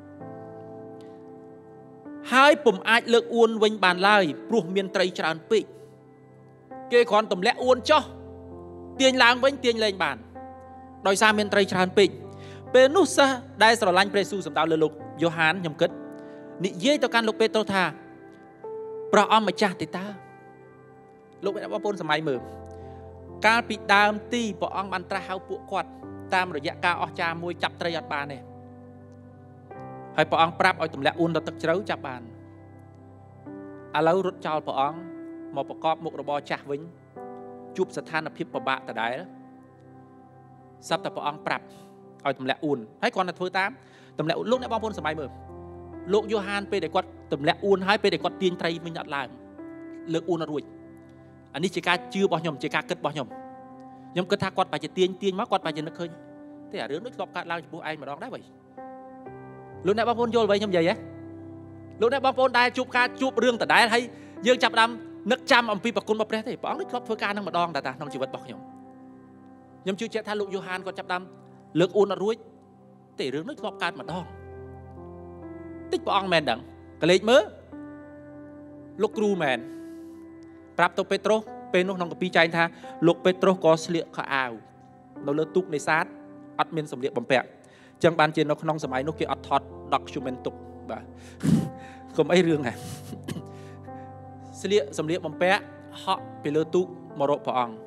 ហើយពុំអាចលើកអួនវិញបានឡើយព្រោះមានត្រីច្រើនពេកគេគ្រាន់ទម្លាក់អួនចោះទាញឡើងវិញទាញលែងបានដោយសារមានត្រីច្រើនពេកពេលនោះសិស្សដែលស្រឡាញ់ព្រះយេស៊ូវសម្ដៅលើលោកយូហានខ្ញុំគិតនិយាយទៅកាន់លោកពេត្រុសថាព្រះអង្គម្ចាស់ទេតើលោកអ្នកបងប្អូនសម័យមើលកាលពីដើមទីព្រះអង្គបានត្រាស់ហៅពួកគាត់តាមរយៈការអស្ចារ្យមួយចាប់ត្រីអត់បានទេហើយព្រះអង្គប្រាប់ឲ្យទម្លាក់អួនដល់ទឹកជ្រៅចាប់បានឥឡូវរត់ចោលព្រះអង្គមកប្រកបមុខរបរចាស់វិញជួបស្ថានភាពពិបាកដដែលស្រាប់តែព្រះអង្គប្រាប់ឲ្យទម្លាក់អួនហើយគាត់ទៅធ្វើតាមទម្លាក់លោកអ្នកបងប្អូនសម័យមើលលោកយូហានពេលដែលគាត់ទម្លាក់អួនហើយពេលដែលគាត់ទាញត្រីវិញអត់ឡើងលើកអួនអត់រួចអានេះជាការជឿរបស់ខ្ញុំជាការគិតរបស់ខ្ញុំគិតថាគាត់បែរជាទាញមកគាត់បែរជានឹកឃើញតែអារឿងនេះធ្លាប់កើតឡើងចំពោះឯងម្ដងដែរវិញលោកអ្នកបងប្អូនយល់អ្វីខ្ញុំនិយាយហ៎លោកអ្នកបងប្អូនដែលជួបរឿងដដែលហើយយើងចាប់ផ្ដើមនឹកចាំអំពីប្រគុណរបស់ព្រះទេព្រះអង្គនេះធ្លាប់ធ្វើការនឹងម្ដងតាក្នុងជីវិតរបស់ខ្ញុំជឿជាក់ថាលោកយូហានគាត់ចាប់ផ្ដើមលើកអួនអត់រួចទេរឿងនេះធ្លាប់កើតម្ដងតិចព្រះអង្គមែនដឹងកលេចមើលលោកគ្រូមែនប្រាប់ទៅពេត្រុសពេលនោះក្នុងកាពីចែងថាលោកពេត្រុសក៏ស្លៀកខោអាវនៅលើទូកនេសាទអត់មានសម្លៀកបំពាក់អញ្ចឹងបានជានៅក្នុងសម័យនោះគេអត់ថត document ទុកបាទកុំអីរឿងណាស្លៀកសម្លៀកបំពាក់ហក់ពីលើទូកមករកព្រះអង្គ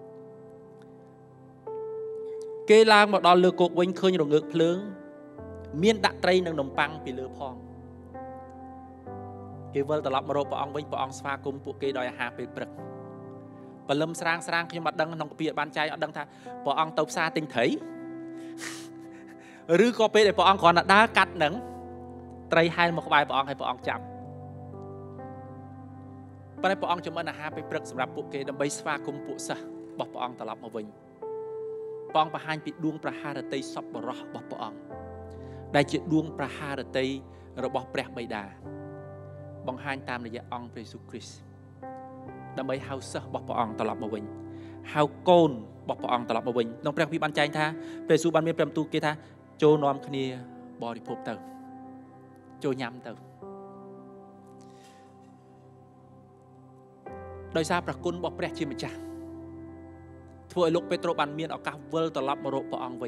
គេឡើងមកដល់លើគោកវិញឃើញរងើកភ្លើងមានដាក់ត្រីនិងនំប៉័ងពីលើផងគេវិលត្រឡប់មករកព្រះអង្គវិញព្រះអង្គស្វាគមន៍ពួកគេដោយអាហារពេលព្រឹកព្រលឹមស្រាងខ្ញុំអត់ដឹងក្នុងកាពីបានចែកអត់ដឹងថាព្រះអង្គទៅផ្សារទិញត្រីឬក៏ពេលដែលព្រះអង្គគ្រាន់តែដើរកាត់នឹងត្រីហែលមកក្បែរព្រះអង្គឲ្យព្រះអង្គចាប់ប៉ុន្តែព្រះអង្គចម្អិនអាហារពេលព្រឹកសម្រាប់ពួកគេដើម្បីស្វាគមន៍ពួកសិស្សរបស់ព្រះអង្គត្រឡប់មកវិញព្រះអង្គបង្ហាញពីដួងប្រហារតីសប្បុរសរបស់ព្រះអង្គដែលជាដួងប្រហារតីរបស់ព្រះបិតាបង្ហាញតាមរយៈអង្គព្រះយេស៊ូវគ្រីស្ទដើម្បីហៅសិស្សរបស់ព្រះអង្គត្រឡប់មកវិញហៅកូនរបស់ព្រះអង្គត្រឡប់មកវិញក្នុងព្រះគម្ពីរបានចែងថាព្រះយេស៊ូវបានមានព្រះបន្ទូលគេថាចូលនាំគ្នាបរិភោគទៅចូលញ៉ាំទៅដោយសារព្រះគុណរបស់ព្រះជាម្ចាស់ធ្វើឲ្យលោកពេត្រុសបានមានឱកាសវិលត្រឡប់មករកព្រះអង្គវិញ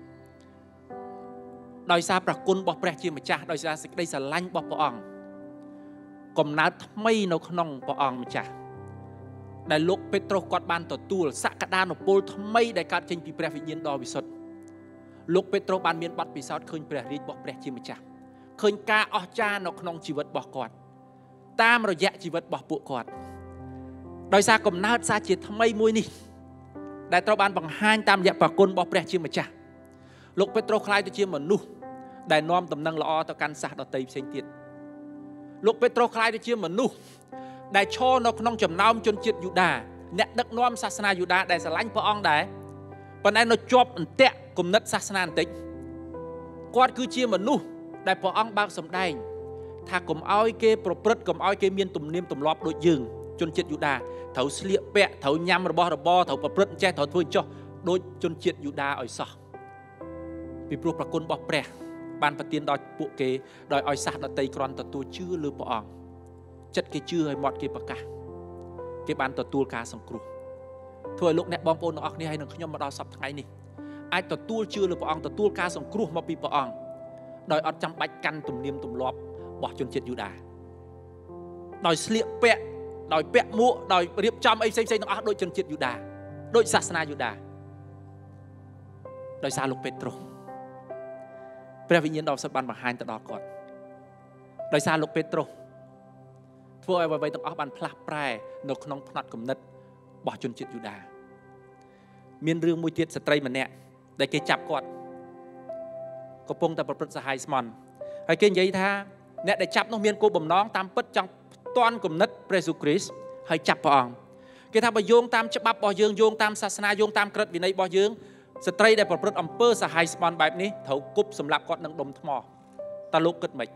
ដោយសារព្រះគុណរបស់ព្រះជាម្ចាស់ដោយសារសេចក្តីស្រឡាញ់របស់ព្រះអង្គកំណើតថ្មីនៅក្នុងព្រះអង្គម្ចាស់ដែលលោកពេត្រុសគាត់បានទទួលសក្តានុពលថ្មីដែលកើតចេញពីព្រះវិញ្ញាណដ៏វិសុទ្ធលោកពេត្រុសបានមានបទពិសោធន៍ឃើញព្រះរាជរបស់ព្រះជាម្ចាស់ឃើញការអស្ចារ្យនៅក្នុងជីវិតរបស់គាត់តាមរយៈជីវិតរបស់ពួកគាត់ដោយសារកំណើតសាជាថ្មីមួយនេះដែលត្រូវបានបង្ហាញតាមរយៈព្រះគុណរបស់ព្រះជាម្ចាស់លោកពេត្រុសក្លាយទៅជាមនុស្សដែលនាំដំណឹងល្អទៅកាន់សាសដទៃផ្សេងទៀតលោកពេត្រុសក្លាយទៅជាមនុស្សដែលឈរនៅក្នុងចំណោមជនជាតិយូដាអ្នកដឹកនាំសាសនាយូដាដែលស្រឡាញ់ព្រះអង្គដែរប៉ុន្តែនៅជាប់អន្ទាក់គំនិតសាសនាបន្តិចគាត់គឺជាមនុស្សដែលព្រះអង្គបើកសម្ដែងថាកុំឲ្យគេប្រព្រឹត្តកុំឲ្យគេមានទំនៀមទម្លាប់ដូចយើងជនជាតិយូដាត្រូវស្លៀកពាក់ត្រូវញ៉ាំរបស់របរត្រូវប្រព្រឹត្តចេះត្រូវធ្វើចោះដូចជនជាតិយូដាឲ្យសោះពីព្រោះប្រគុណរបស់ព្រះបានប្រទានដល់ពួកគេដោយឲ្យសាសដតីគ្រាន់ទទួលជឿលើព្រះអង្គចិត្តគេជឿឲ្យមាត់គេប្រកាសគេបានទទួលការសង្គ្រោះធ្វើឲ្យលោកអ្នកបងប្អូនទាំងអស់គ្នាហើយនឹងខ្ញុំមកដល់សប្តាហ៍ថ្ងៃនេះអាចទទួលជឿលើព្រះអង្គទទួលការសង្គ្រោះមកពីព្រះអង្គដោយអត់ចាំបាច់កាន់ទំនៀមទម្លាប់របស់ជនជាតិយូដាដោយស្លៀកពាក់ដោយពាក់មួកដោយរៀបចំអីផ្សេងៗទាំងអស់ដូចជនជាតិយូដាដូចសាសនាយូដាដោយសារលោកពេត្រុសព្រះវិញ្ញាណដ៏ពិសិដ្ឋបានបង្ហាញទៅដល់គាត់ដោយសារលោកពេត្រុសធ្វើឲ្យអ្វីៗទាំងអស់បានផ្លាស់ប្រែនៅក្នុងផ្នត់គំនិតរបស់ជនជាតិយូដាមានរឿងមួយទៀតស្ត្រីម្នាក់ដែលគេចាប់គាត់កំពុងតែប្រព្រឹត្តសាហាយស្មន់ហើយគេនិយាយថាអ្នកដែលចាប់នោះមានគោលបំណងតាមពិតចង់ផ្ទាន់គំនិតព្រះយេស៊ូវគ្រីស្ទហើយចាប់ព្រះអង្គគេថាបើយោងតាមច្បាប់របស់យើងយោងតាមសាសនាយោងតាមក្រឹតវិន័យរបស់យើងស្ត្រីដែលប្រព្រឹត្តអំពើសាហាយស្មន់បែបនេះត្រូវគប់សម្លាប់គាត់នឹងដុំថ្មតើលោកគិតម៉េច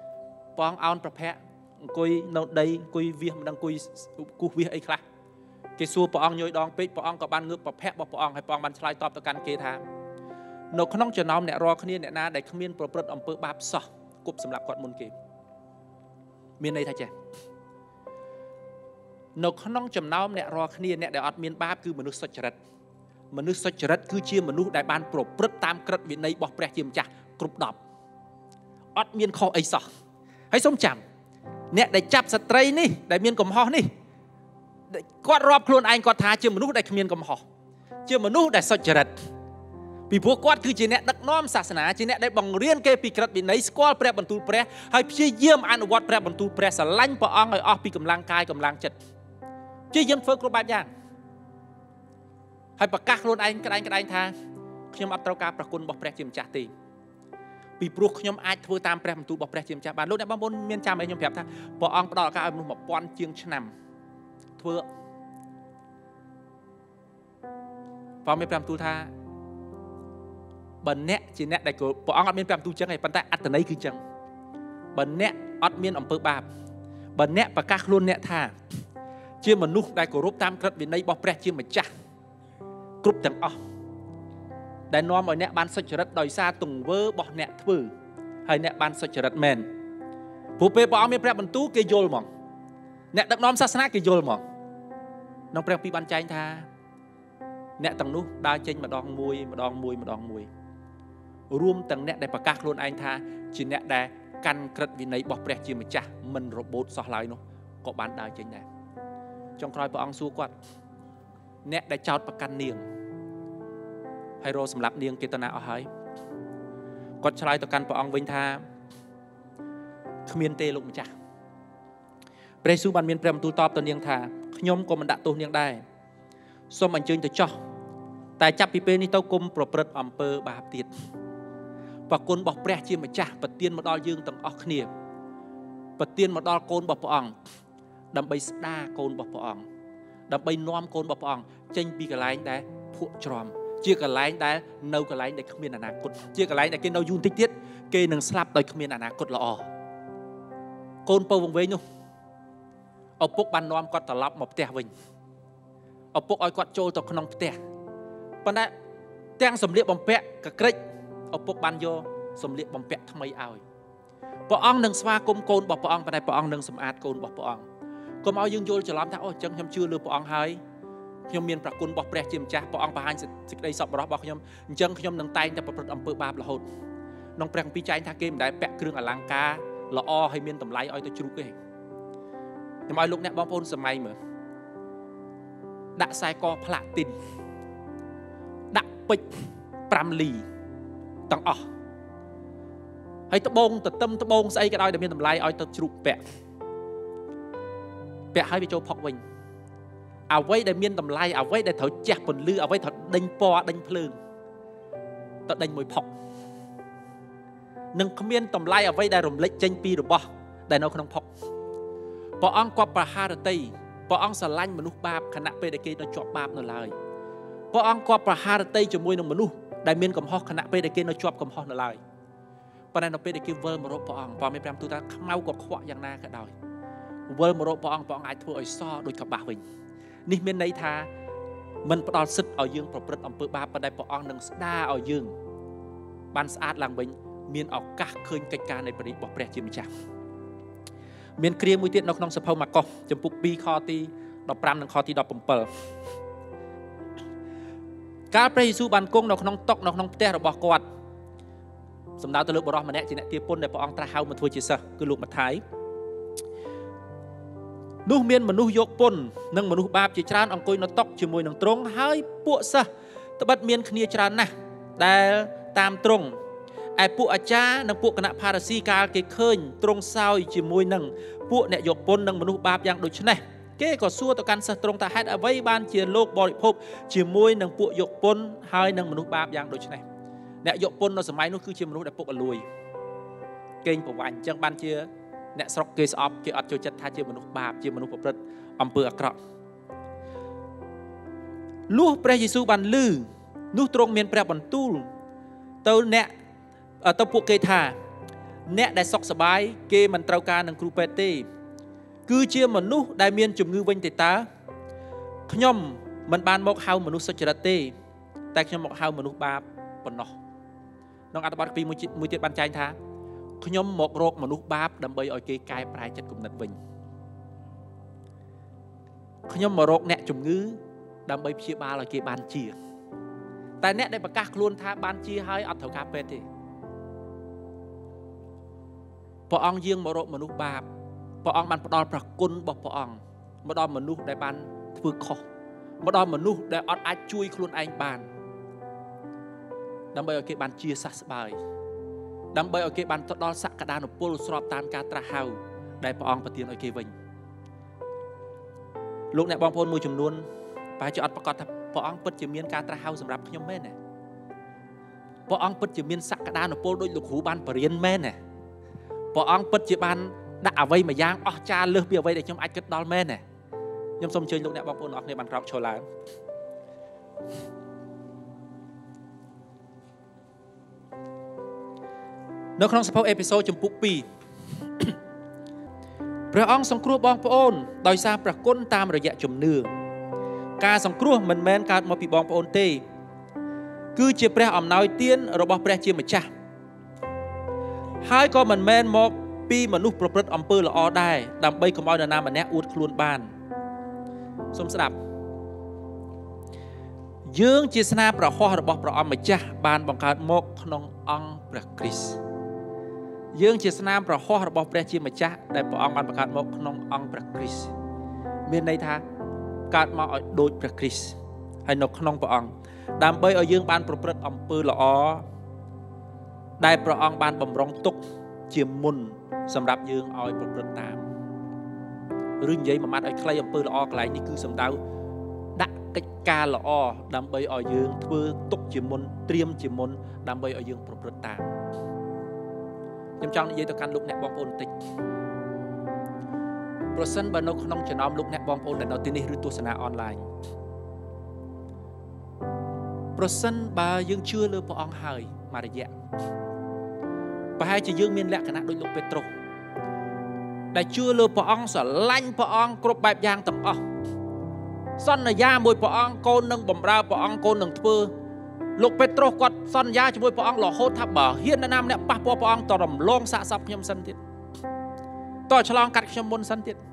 ព្រះអង្គអោនប្រភ័ក្រអង្គុយនៅដីអង្គុយវាសមិនដឹងអង្គុយគូសវាសអីខ្លះគេសួរព្រះអង្គញយដងពេកព្រះអង្គក៏បានងើបប្រភ័ក្ររបស់ព្រះអង្គហើយព្រះអង្គបានឆ្លើយតបទៅកាន់គេថានៅក្នុងចំណោមអ្នករាល់គ្នាអ្នកណាដែលគ្មានប្រព្រឹត្តអំពើបាបសោះគប់សម្រាប់គាត់មុនគេមានន័យថាចេះនៅក្នុងចំណោមអ្នករាល់គ្នាអ្នកដែលអត់មានបាបគឺមនុស្សសុចរិតមនុស្សសុចរិតគឺជាមនុស្សដែលបានប្រព្រឹត្តតាមក្រឹតវិន័យរបស់ព្រះជាម្ចាស់គ្រប់10អត់មានខុសអីសោះហើយសូមចាំអ្នកដែលចាប់ស្ត្រីនេះដែលមានកំហុសនេះគាត់រាប់ខ្លួនឯងគាត់ថាជាមនុស្សដែលគ្មានកំហុសជាមនុស្សដែលសុចរិតពីព្រោះគាត់គឺជាអ្នកដឹកនាំសាសនាជាអ្នកដែលបង្រៀនគេពីក្រឹតវិន័យស្គាល់ព្រះបន្ទូលព្រះហើយព្យាយាមអនុវត្តព្រះបន្ទូលព្រះស្រឡាញ់ព្រះអង្គឲ្យអស់ពីកម្លាំងកាយកម្លាំងចិត្តព្យាយាមធ្វើគ្រប់បែបយ៉ាងហើយប្រកាសខ្លួនឯងក្តែងថាខ្ញុំអត់ត្រូវការប្រគុណរបស់ព្រះជាម្ចាស់ទេពីព្រោះខ្ញុំអាចធ្វើតាមព្រះបន្ទូលរបស់ព្រះជាម្ចាស់បានលោកអ្នកបងប្អូនមានចាំអីខ្ញុំប្រាប់ថាព្រះអង្គផ្ដល់ឱកាសឲ្យមនុស្ស1000ជាងឆ្នាំធ្វើព្រះមានព្រះបន្ទូលថាបើអ្នកជាអ្នកដែលព្រះអង្គអត់មានព្រះបន្ទូលចឹងទេប៉ុន្តែអត្តន័យគឺចឹងបើអ្នកអត់មានអំពើបាបបើអ្នកប្រកាសខ្លួនអ្នកថាជាមនុស្សដែលគោរពតាមក្រឹតវិន័យរបស់ព្រះជាម្ចាស់គ្រប់ទាំងអស់ដែលនាំឲ្យអ្នកបានសុចរិតដោយសារទង្វើរបស់អ្នកធ្វើហើយអ្នកបានសុចរិតមែនព្រោះពេលព្រះអង្គមានព្រះបន្ទូលគេយល់ហ្មងអ្នកដឹកនាំសាសនាគេយល់ហ្មងក្នុងព្រះពីបានចែងថាអ្នកទាំងនោះដើរចេញម្ដងមួយរួមទាំងអ្នកដែលប្រកាសខ្លួនឯងថាជាអ្នកដែលកាន់ក្រឹតវិន័យរបស់ព្រះជាម្ចាស់មិនរបូតសោះឡើយនោះក៏បានដើរចេញដែរចុងក្រោយព្រះអង្គសួរគាត់អ្នកដែលចោទប្រកាន់នាងហើយរកសម្លាប់នាងគេទៅណាអស់ហើយគាត់ឆ្លើយទៅកាន់ព្រះអង្គវិញថាគ្មានទេលោកម្ចាស់ព្រះយេស៊ូវបានមានព្រះបន្ទូលតបទៅនាងថាខ្ញុំក៏មិនដាក់ទោសនាងដែរសូមអញ្ជើញទៅចោះតែចាប់ពីពេលនេះទៅគុំប្រព្រឹត្តអំពើបាបទៀតប្រគុណរបស់ព្រះជាម្ចាស់ប្រទានមកដល់យើងទាំងអស់គ្នាប្រទានមកដល់កូនរបស់ព្រះអង្គដើម្បីស្ដារកូនរបស់ព្រះអង្គដើម្បីនាំកូនរបស់ព្រះអង្គចេញពីកន្លែងដែលភក់ច្រំជាកន្លែងដែលនៅកន្លែងដែលគ្មានអនាគតជាកន្លែងដែលគេនៅយូរបន្តិចទៀតគេនឹងស្លាប់ដោយគ្មានអនាគតល្អកូនពៅវង្វេងនោះឪពុកបាននាំគាត់ត្រឡប់មកផ្ទះវិញឪពុកឲ្យគាត់ចូលទៅក្នុងផ្ទះប៉ុន្តែទាំងសម្លៀកបំពាក់កក្រិចឪពុកបានយកសម្លៀកបំពាក់ថ្មីឲ្យព្រះអង្គនឹងស្វាគមន៍កូនរបស់ព្រះអង្គប៉ុន្តែព្រះអង្គនឹងសម្អាតកូនរបស់ព្រះអង្គកុំឲ្យយើងយល់ច្រឡំថាអូអញ្ចឹងខ្ញុំជឿលើព្រះអង្គហើយខ្ញុំមានប្រគុណរបស់ព្រះជាម្ចាស់ព្រះអង្គបង្ហាញសេចក្តីសប្បុរសរបស់ខ្ញុំអញ្ចឹងខ្ញុំនឹងតែងតែប្រព្រឹត្តអំពើបាបរហូតក្នុងព្រះគម្ពីរចែងថាគេមិនដែលពាក់គ្រឿងអលង្ការល្អហើយមានតម្លៃឲ្យទៅជ្រូកទេខ្ញុំឲ្យលោកអ្នកបងប្អូនសម័យមើលដាក់ខ្សែកផ្លាទីនដាក់ពេជ្រ5លីទាំងអស់ហើយត្បូងទទឹមត្បូងស្អីក៏ដោយដែលមានតម្លៃឲ្យទៅជ្រូកពាក់ឲ្យវាចូលផុកវិញអ្វីដែលមានតម្លៃអ្វីដែលត្រូវជះពន្លឺអ្វីត្រូវដេញពណ៌ដេញភ្លើងទៅដេញមួយផុកនឹងគ្មានតម្លៃអ្វីដែលរំលេចចេញពីរបស់ដែលនៅក្នុងផុកព្រះអង្គគាត់ប្រហារតីព្រះអង្គស្រឡាញ់មនុស្សបាបខណៈពេលដែលគេនៅជាប់បាបនៅឡើយព្រះអង្គគាត់ប្រហារតីជាមួយនឹងមនុស្សដែលមានកំហុសខណៈពេលដែលគេនៅជាប់កំហុសនៅឡើយប៉ុន្តែនៅពេលដែលគេវិលមករកព្រះអង្គព្រះមានព្រះបន្ទូលថាខ្មៅក៏ខ្វក់យ៉ាងណាក៏ដោយវិលមករកព្រះអង្គអាចធ្វើឲ្យសដូចកបាស់វិញនេះមានន័យថាមិនផ្ដល់សិទ្ធិឲ្យយើងប្រព្រឹត្តអំពើបាបប៉ុន្តែព្រះអង្គនឹងស្ដារឲ្យយើងបានស្អាតឡើងវិញមានឱកាសឃើញកិច្ចការនៃព្រះរាជរបស់ព្រះជាម្ចាស់មានគ្រាមួយទៀតនៅក្នុងសភៅម៉ាកុសចំពុក2ខទី15និងខទី17កាលព្រះយេស៊ូវបានគង់នៅក្នុងតុនៅក្នុងផ្ទះរបស់គាត់សម្ដៅទៅលើបុរសម្នាក់ជាអ្នកទារពន្ធដែលព្រះអង្គត្រាស់ហៅមកធ្វើជាសិស្សគឺលោកម៉ាថាយនោះមានមនុស្សយកពន្ធនិងមនុស្សបាបជាច្រើនអង្គុយនៅតុជាមួយនឹងទ្រង់ហើយពួកសិស្សត្បិតមានគ្នាច្រើនណាស់ដែលតាមទ្រង់ឯពួកអាចារ្យនិងពួកគណៈផារ៉ាស៊ីកាលគេឃើញទ្រង់សោយជាមួយនឹងពួកអ្នកយកពន្ធនិងមនុស្សបាបយ៉ាងដូចនេះគេក៏សួរទៅកាន់សិស្សទ្រង់ថាហេតុអ្វីបានជាលោកបរិភោគជាមួយនឹងពួកយកពន្ធហើយនឹងមនុស្សបាបយ៉ាងដូចនេះអ្នកយកពន្ធនៅសម័យនោះគឺជាមនុស្សដែលពុករលួយកេងប្រវ័ញ្ចអញ្ចឹងបានជាអ្នកស្រុកគេស្អប់គេអត់ចូលចិត្តថាជាមនុស្សបាបជាមនុស្សប្រព្រឹត្តអំពើអាក្រក់លុះព្រះយេស៊ូវបានឮនោះទ្រង់មានព្រះបន្ទូលទៅពួកគេថាអ្នកដែលសុខសប្បាយគេមិនត្រូវការនឹងគ្រូពេទ្យទេគឺជាមនុស្សដែលមានជំងឺវិញទេតើខ្ញុំ មិនបានមកហៅមនុស្សសុចរិតទេតែខ្ញុំមកហៅមនុស្សបាបប៉ុណ្ណោះក្នុងអត្ថបទមួយទៀតបានចែងថាខ្ញុំមករកមនុស្សបាបដើម្បីឲ្យគេកែប្រែចិត្តគំនិតវិញខ្ញុំមករកអ្នកជំងឺដើម្បីព្យាបាលឲ្យគេបានជាតែអ្នកដែលប្រកាសខ្លួនថាបានជាហើយអត់ត្រូវការពេទ្យទេព្រះអង្គយាងមករកមនុស្សបាបព្រះអង្គបានផ្ដល់ព្រះគុណរបស់ព្រះអង្គមកដល់មនុស្សដែលបានធ្វើខុសមកដល់មនុស្សដែលអត់អាចជួយខ្លួនឯងបានដើម្បីឲ្យគេបានជាសះស្បើយដើម្បីឲ្យគេបានទៅដល់សក្តានុពលស្របតាមការត្រាស់ហៅដែលព្រះអង្គប្រទានឲ្យគេវិញលោកអ្នកបងប្អូនមួយចំនួនប្រហែលជាអត់ប្រកាសថាព្រះអង្គពិតជាមានការត្រាស់ហៅសម្រាប់ខ្ញុំមែនទេព្រះអង្គពិតជាមានសក្តានុពលដូចលោកគ្រូបានបរៀនមែនទេព្រះអង្គពិតជាបានដាក់អ្វីមួយយ៉ាងអស្ចារ្យលើសពីអ្វីដែលខ្ញុំអាចគិតដល់មែនទេខ្ញុំសូមអញ្ជើញលោកអ្នកបងប្អូនអរគ្នាបានក្រោកឈរឡើងនៅក្នុងសភៅអេពីសូតចំពុក2ព្រះអង្គសង្គ្រោះបងប្អូនដោយសារព្រះគុណតាមរយៈជំនឿការសង្គ្រោះមិនមែនកើតមកពីបងប្អូនទេគឺជាព្រះអំណោយទានរបស់ព្រះជាម្ចាស់ហើយក៏មិនមែនមកពីមនុស្សប្រព្រឹត្តអំពើល្អដែរដើម្បីកុំឲ្យនរណាម្នាក់អួតខ្លួនបានសូមស្ដាប់យើងជាស្នាព្រះហស្ថរបស់ព្រះអង្គម្ចាស់បានបង្កើតមកក្នុងអង្គព្រះគ្រីស្ទយើងជាស្នាមព្រះហស្ថរបស់ព្រះជាម្ចាស់ដែលព្រះអង្គបានបង្កើតមកក្នុងអង្គព្រះគ្រីស្ទមានន័យថាកើតមកឲ្យដូចព្រះគ្រីស្ទហើយនៅក្នុងព្រះអង្គដើម្បីឲ្យយើងបានប្រព្រឹត្តអំពើល្អដែលព្រះអង្គបានបំរុងទុកជាមុនសម្រាប់យើងឲ្យប្រព្រឹត្តតាមឬនិយាយមួយម៉ាត់ឲ្យខ្លីអំពើល្អកន្លែងនេះគឺសំដៅដាក់កិច្ចការល្អដើម្បីឲ្យយើងធ្វើទុកជាមុនត្រៀមជាមុនដើម្បីឲ្យយើងប្រព្រឹត្តតាមខ្ញុំចង់និយាយទៅកាន់លោកអ្នកបងប្អូនបន្តិចប្រសិនបើនៅក្នុងចំណោមលោកអ្នកបងប្អូនដែលនៅទីនេះឬទស្សនាអនឡាញប្រសិនបើយើងជឿលើព្រះអង្គហើយមួយរយៈប្រហែលជាយើងមានលក្ខណៈដូចលោកពេត្រុសដែលជឿលើព្រះអង្គស្រឡាញ់ព្រះអង្គគ្រប់បែបយ៉ាងទាំងអស់សន្យាមួយព្រះអង្គកូននឹងបម្រើព្រះអង្គកូននឹងធ្វើលោកពេត្រុសគាត់សន្យាជាមួយព្រះអង្គរហូតថាបើហ៊ាននរណាម្នាក់ប៉ះពាល់ព្រះអង្គតរំលងសាកសពខ្ញុំសិនទៀតតឆ្លងកាត់ខ្ញុំមុនសិនទៀត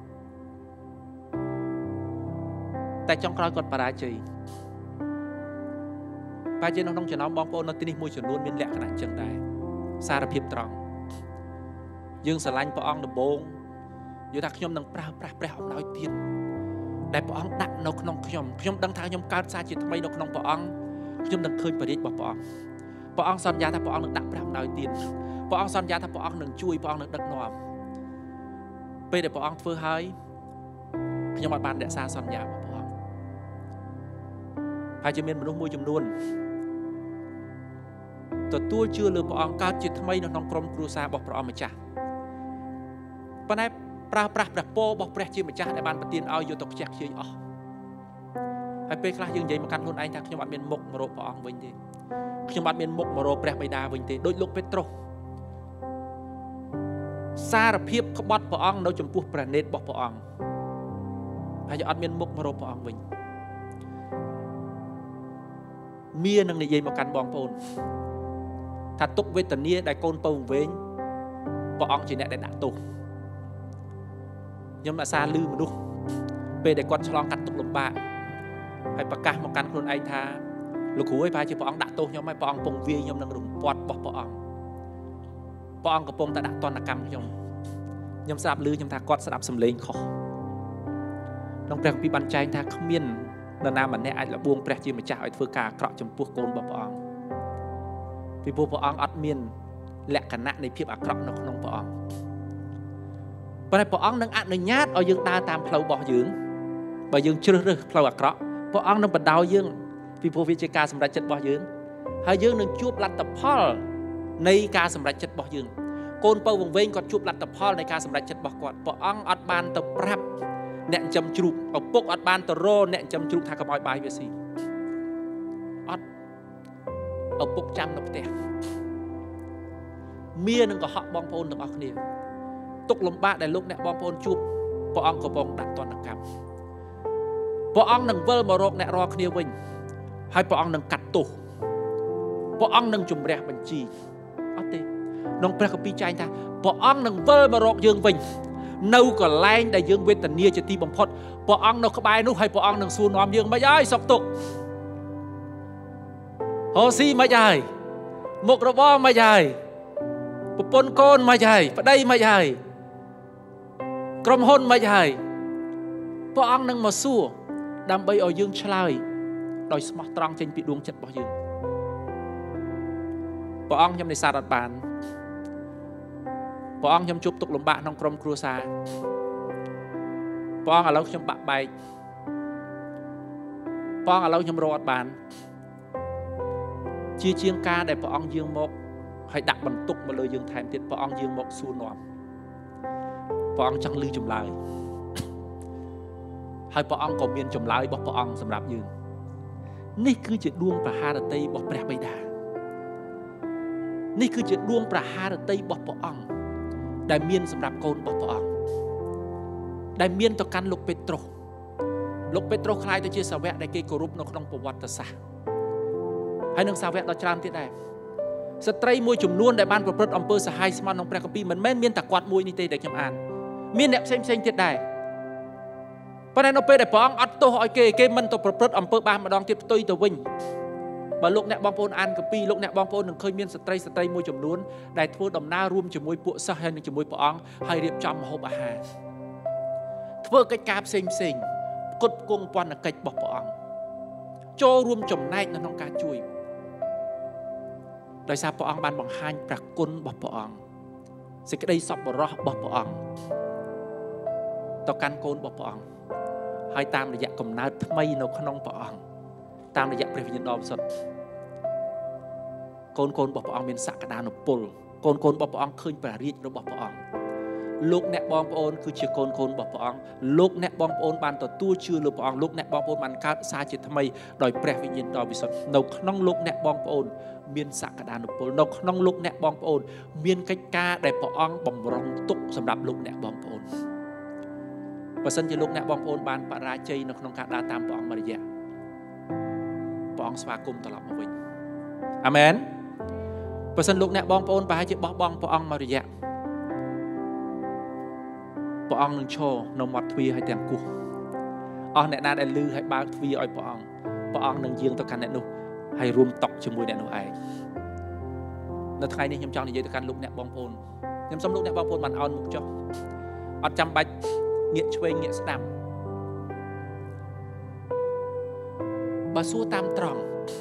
តែចុងក្រោយគាត់បរាជ័យបែរជានៅក្នុងចំណោមបងប្អូននៅទីនេះមួយចំនួនមានលក្ខណៈចឹងដែរសារភាពត្រង់យើងស្រឡាញ់ព្រះអង្គដំបូងយល់ថាខ្ញុំនឹងប្រើប្រាស់ព្រះអំណោយទានដែលព្រះអង្គដាក់នៅក្នុងខ្ញុំដឹងថាខ្ញុំកើតសារជាថ្មីនៅក្នុងព្រះអង្គខ្ញុំនឹងឃើញបរិយារបស់ព្រះអង្គសន្យាថាព្រះអង្គនឹងដាក់ព្រះអំណោយទានព្រះអង្គសន្យាថាព្រះអង្គនឹងជួយព្រះអង្គនឹងដឹកនាំពេលដែលព្រះអង្គធ្វើហើយខ្ញុំអត់បានរក្សាសន្យារបស់ព្រះអង្គហើយជាមានមនុស្សមួយចំនួនទទួលជឿលើព្រះអង្គកើតជាថ្មីនៅក្នុងក្រុមគ្រួសាររបស់ព្រះអង្គម្ចាស់ប៉ុន្តែប្រើប្រាស់ព្រះពររបស់ព្រះជាម្ចាស់ដែលបានប្រទានឲ្យយកទៅខ្ជះខ្ជាយអស់ហើយពេលខ្លះយើងនិយាយមកកាន់ខ្លួនឯងថាខ្ញុំអត់មានមុខមករកព្រះអង្គវិញទេខ្ញុំអត់មានមុខមករកព្រះបិតាវិញទេដូចលោកពេត្រុសសារភាពក្បត់ព្រះអង្គនៅចំពោះព្រះនេតរបស់ព្រះអង្គហើយអត់មានមុខមករកព្រះអង្គវិញមាននឹងនិយាយមកកាន់បងប្អូនថាទុកវេទនាដែលកូនពៅវែងព្រះអង្គជាអ្នកដែលដាក់ទោសខ្ញុំអាសាលឺមនុស្សពេលដែលគាត់ឆ្លងកាត់ទុក្ខលំបាកហើយប្រកាសមកកាន់ខ្លួនឯងថាលោកគ្រូឯងប្រហែលជាព្រះអង្គដាក់ទោសខ្ញុំហើយព្រះអង្គកំពុងវាយខ្ញុំនឹងរំពាត់របស់ព្រះអង្គកំពុងតែដាក់ទណ្ឌកម្មខ្ញុំស្ដាប់ឮខ្ញុំថាគាត់ស្ដាប់សំឡេងខុសក្នុងព្រះគម្ពីរបានចែងថាគ្មាននរណាម្នាក់អាចលបួងព្រះជាម្ចាស់ឲ្យធ្វើការអាក្រក់ចំពោះកូនរបស់ព្រះអង្គពីព្រោះព្រះអង្គអត់មានលក្ខណៈនៃភាពអាក្រក់នៅក្នុងព្រះអង្គប៉ុន្តែព្រះអង្គនឹងអនុញ្ញាតឲ្យយើងដើរតាមផ្លូវរបស់យើងបើយើងជ្រើសរើសផ្លូវអាក្រក់ព្រះអង្គនឹងបណ្ដោយយើងពីព្រោះវាជាការសម្រេចចិត្តរបស់យើងហើយយើងនឹងជួបលទ្ធផលនៃការសម្រេចចិត្តរបស់យើងកូនពៅវង្វេងគាត់ជួបលទ្ធផលនៃការសម្រេចចិត្តរបស់គាត់ព្រះអង្គអត់បានទៅប្រាប់អ្នកចិញ្ចឹមជ្រូកឪពុកអត់បានទៅរកអ្នកចិញ្ចឹមជ្រូកថាកុំឲ្យបាយវាស៊ីអត់ឪពុកចាំនៅផ្ទះមាននឹងកុហកបងប្អូនទាំងអស់គ្នាទុកលំបាកដែលលោកអ្នកបងប្អូនជួបព្រះអង្គកំពុងដាក់ទណ្ឌកម្មព្រះអង្គនឹងវិលមករកអ្នករាល់គ្នាវិញហើយព្រះអង្គនឹងកាត់ទោសព្រះអង្គនឹងជំរះបញ្ជីអត់ទេក្នុងព្រះគម្ពីរចែងថាព្រះអង្គនឹងវិលមករកយើងវិញនៅកន្លែងដែលយើងវេទនាជាទីបំផុតព្រះអង្គនៅក្បែរនោះហើយព្រះអង្គនឹងសួរនាំយើងមិនអើយសុខទុក្ខហូស៊ីមិនអើយមុខរបរមិនអើយប្រពន្ធកូនមិនអើយប្តីមិនអើយក្រុមហ៊ុនមិនអើយព្រះអង្គនឹងមកសួរដើម្បីឲ្យយើងឆ្លើយដោយស្មោះត្រង់ចេញពីដួងចិត្តរបស់យើងព្រះអង្គខ្ញុំនេសាទអត់បានព្រះអង្គខ្ញុំជួបទុក្ខលំបាកក្នុងក្រុមគ្រួសារព្រះអង្គឥឡូវខ្ញុំបាក់បែកព្រះអង្គឥឡូវខ្ញុំរកអត់បានជាងការដែលព្រះអង្គយាងមកហើយដាក់បន្ទុកមកលើយើងថែមទៀតព្រះអង្គយាងមកសួរនាំព្រះអង្គចង់ឮចម្លើយហើយព្រះអង្គក៏មានចម្លើយរបស់ព្រះអង្គសម្រាប់យើងនេះគឺជាដួងប្រហារតីរបស់ព្រះបិតានេះគឺជាដួងប្រហារតីរបស់ព្រះអង្គដែលមានសម្រាប់កូនរបស់ព្រះអង្គដែលមានទៅកាន់លោកពេត្រុសខ្លាយទៅជាសាវកដែលគេគោរពនៅក្នុងប្រវត្តិសាស្ត្រហើយនឹងសាវកដ៏ច្រើនទៀតដែរស្ត្រីមួយចំនួនដែលបានប្រព្រឹត្តអំពើសាហាយស្មន់ក្នុងព្រះគម្ពីរមិនមែនមានតែគាត់មួយនេះទេដែលខ្ញុំអានមានអ្នកផ្សេងទៀតដែរប៉ុន្តែនៅពេលដែលព្រះអង្គអត់ទោសឲ្យគេមិនទៅប្រព្រឹត្តអំពើបាបម្ដងទៀតផ្ទុយទៅវិញបើលោកអ្នកបងប្អូនអានគម្ពីរលោកអ្នកបងប្អូននឹងឃើញមានស្ត្រីមួយចំនួនដែលធ្វើដំណើររួមជាមួយពួកសិស្សហើយនឹងជាមួយព្រះអង្គហើយរៀបចំម្ហូបអាហារធ្វើកិច្ចការផ្សេងផ្គត់ផ្គង់ពន្ធកិច្ចរបស់ព្រះអង្គចូលរួមចំណែកនៅក្នុងការជួយដោយសារព្រះអង្គបានបង្ហាញព្រះគុណរបស់ព្រះអង្គសេចក្តីសប្បុរសរបស់ព្រះអង្គទៅកាន់កូនរបស់ព្រះអង្គហើយតាមរយៈកំណើតថ្មីនៅក្នុងព្រះអង្គតាមរយៈព្រះវិញ្ញាណដ៏បរិសុទ្ធកូនរបស់ព្រះអង្គមានសក្តានុពលកូនរបស់ព្រះអង្គឃើញព្រះរាជរបស់ព្រះអង្គលោកអ្នកបងប្អូនគឺជាកូនរបស់ព្រះអង្គលោកអ្នកបងប្អូនបានទទួលជឿលើព្រះអង្គលោកអ្នកបងប្អូនបានកើតសារជាថ្មីដោយព្រះវិញ្ញាណដ៏បរិសុទ្ធនៅក្នុងលោកអ្នកបងប្អូនមានសក្តានុពលនៅក្នុងលោកអ្នកបងប្អូនមានកិច្ចការដែលព្រះអង្គបំរុងទុកសម្រាប់លោកអ្នកបងប្អូនបើសិនជាលោកអ្នកបងប្អូនបានបរាជ័យនៅក្នុងការដើរតាមព្រះអង្គមួយរយៈព្រះអង្គស្វាគមន៍ត្រឡប់មកវិញអាមែនបើសិនលោកអ្នកបងប្អូនប្រហែលជាបោះបង់ព្រះអង្គមួយរយៈព្រះអង្គនឹងឈរនៅមាត់ទ្វារឲ្យទាំងគោះអស់អ្នកណាដែលលឺឲ្យបើកទ្វារឲ្យព្រះអង្គនឹងយាងទៅកាន់អ្នកនោះហើយរួមតុកជាមួយអ្នកនោះឯងនៅថ្ងៃនេះខ្ញុំចង់និយាយទៅកាន់លោកអ្នកបងប្អូនខ្ញុំសូមលោកអ្នកបងប្អូនបានអោនមុខចុះអត់ចាំបាច់ងាកឆ្វេងងាកស្ដាំបើសួរតាមត្រង់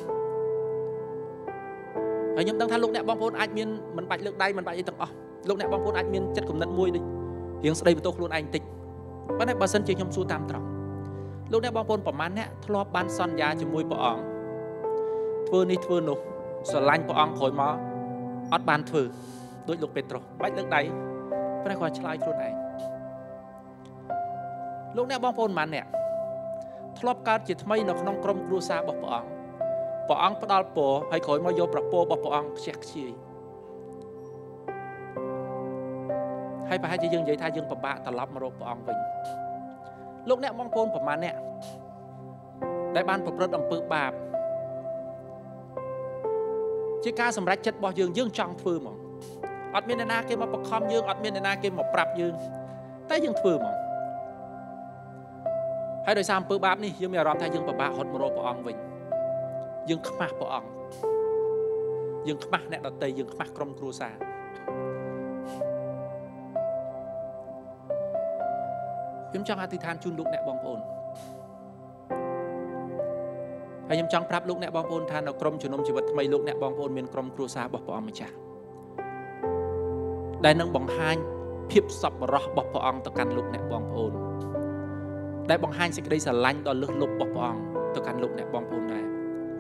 ហើយខ្ញុំដឹងថាលោកអ្នកបងប្អូនអាចមានមិនបាច់លើកដៃមិនបាច់អីទាំងអស់លោកអ្នកបងប្អូនអាចមានចិត្តគំនិតមួយដូចរៀងស្ដីបន្ទោសខ្លួនឯងតិចប៉ុន្តែបើសិនជាខ្ញុំសួរតាមត្រង់លោកអ្នកបងប្អូនប្រមាណអ្នកធ្លាប់បានសន្យាជាមួយព្រះអង្គធ្វើនេះធ្វើនោះស្រឡាញ់ព្រះអង្គក្រោយមកអត់បានធ្វើដូចលោកពេត្រុសបាច់លើកដៃព្រះគាត់ឆ្លើយខ្លួនឯងលោកអ្នកបងប្អូនប្រមាណអ្នកធ្លាប់កើតជាថ្មីនៅក្នុងក្រុមគ្រួសាររបស់ព្រះអង្គផ្ដល់ពរហើយក្រោយមកយកប្រពោរបស់ព្រះអង្គខ្ជះខ្ជាយហើយប្រហែលជាយើងនិយាយថាយើងពិបាកត្រឡប់មករកព្រះអង្គវិញលោកអ្នកបងប្អូនប្រមាណអ្នកដែលបានប្រព្រឹត្តអំពើបាបជាការសម្រេចចិត្តរបស់យើងចង់ធ្វើហ្មងអត់មានអ្នកណាគេមកបង្ខំយើងអត់មានអ្នកណាគេមកប្រាប់យើងតែយើងធ្វើហ្មងហើយដោយសារអំពើបាបនេះយើងមានអារម្មណ៍ថាយើងពិបាករត់មករកព្រះអង្គវិញយើងខ្មាស់ព្រះអង្គយើងខ្មាស់អ្នកដទៃយើងខ្មាស់ក្រុមគ្រួសារខ្ញុំចង់អធិដ្ឋានជូនលោកអ្នកបងប្អូនហើយខ្ញុំចង់ប្រាប់លោកអ្នកបងប្អូនថានៅក្រុមជំនុំជីវិតថ្មីលោកអ្នកបងប្អូនមានក្រុមគ្រួសាររបស់ព្រះអង្គម្ចាស់ដែលនឹងបង្ហាញភាពសប្បុរសរបស់ព្រះអង្គទៅកាន់លោកអ្នកបងប្អូនដែលបង្ហាញសេចក្តីស្រឡាញ់ដ៏លើសលប់របស់ព្រះអង្គទៅកាន់លោកអ្នកបងប្អូនដែរ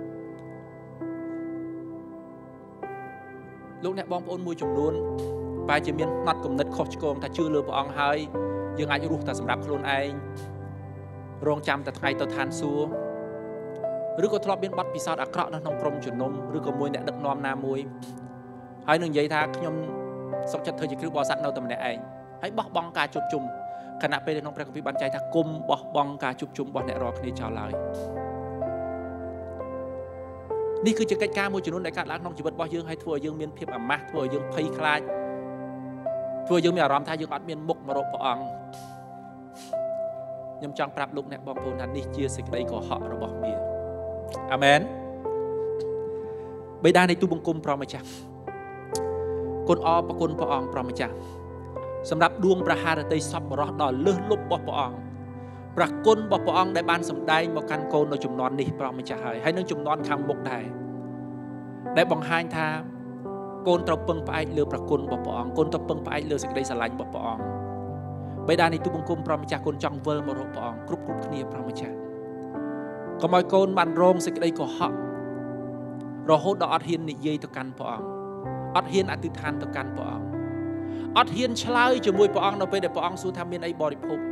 លោកអ្នកបងប្អូនមួយចំនួនបែរជាមានផ្នត់គំនិតខុសឆ្គងថាជឿលើព្រះអង្គហើយយើងអាចរស់តែសម្រាប់ខ្លួនឯងរងចាំតែថ្ងៃទៅឋានសួគ៌ឬក៏ធ្លាប់មានបទពិសោធន៍អាក្រក់នៅក្នុងក្រុមជំនុំឬក៏មួយអ្នកដឹកនាំណាមួយហើយនឹងនិយាយថាខ្ញុំសុខចិត្តធ្វើជាគ្រូបរិស័ទនៅតែម្នាក់ឯងហើយបោះបង់ការជួបជុំขณะពេលក្នុងព្រះគម្ពីរបានចែកថាគុំបោះបង់ការជួបជុំរបស់អ្នករាល់គ្នាចោលឡើយនេះគឺជាកិច្ចការមួយចំនួនដែលកើតឡើងក្នុងជីវិតរបស់យើងហើយធ្វើឲ្យយើងមានភាពអាម៉ាស់ធ្វើឲ្យយើងភ័យខ្លាចធ្វើឲ្យយើងមានអារម្មណ៍ថាយើងអត់មានមុខមករកព្រះអង្គខ្ញុំចង់ប្រាប់លោកអ្នកបងប្អូនថានេះជាសេចក្តីកុហករបស់មារអាមែនបិតានៃទូបង្គំព្រះម្ចាស់គុណអរព្រគុណព្រះអង្គព្រះម្ចាស់សម្រាប់ដួងព្រះハរតីសប្បុរសដ៏លើសលប់របស់ព្រះអង្គព្រះគុណរបស់ព្រះអង្គដែលបានសម្ដែងមកកាន់កូននៅជំនាន់នេះព្រះម្ចាស់ហើយនឹងជំនាន់ខាងមុខដែរដែលបង្ហាញថាកូនត្រូវពឹងផ្អែកលើព្រះគុណរបស់ព្រះអង្គកូនត្រូវពឹងផ្អែកលើសេចក្តីស្រឡាញ់របស់ព្រះអង្គបិតានៃទូបង្គំព្រះម្ចាស់កូនចង់វិលមករកព្រះអង្គគ្រប់គ្នាព្រះម្ចាស់កុំឲ្យកូនបានរងសេចក្តីកុហករហូតដល់អត់ហ៊ាននិយាយទៅកាន់ព្រះអង្គអត់ហ៊ានអធិដ្ឋានទៅកាន់ព្រះអង្គអត់ហ៊ានឆ្លើយជាមួយព្រះអង្គនៅពេលដែលព្រះអង្គសួរថាមានអីបរិភោគ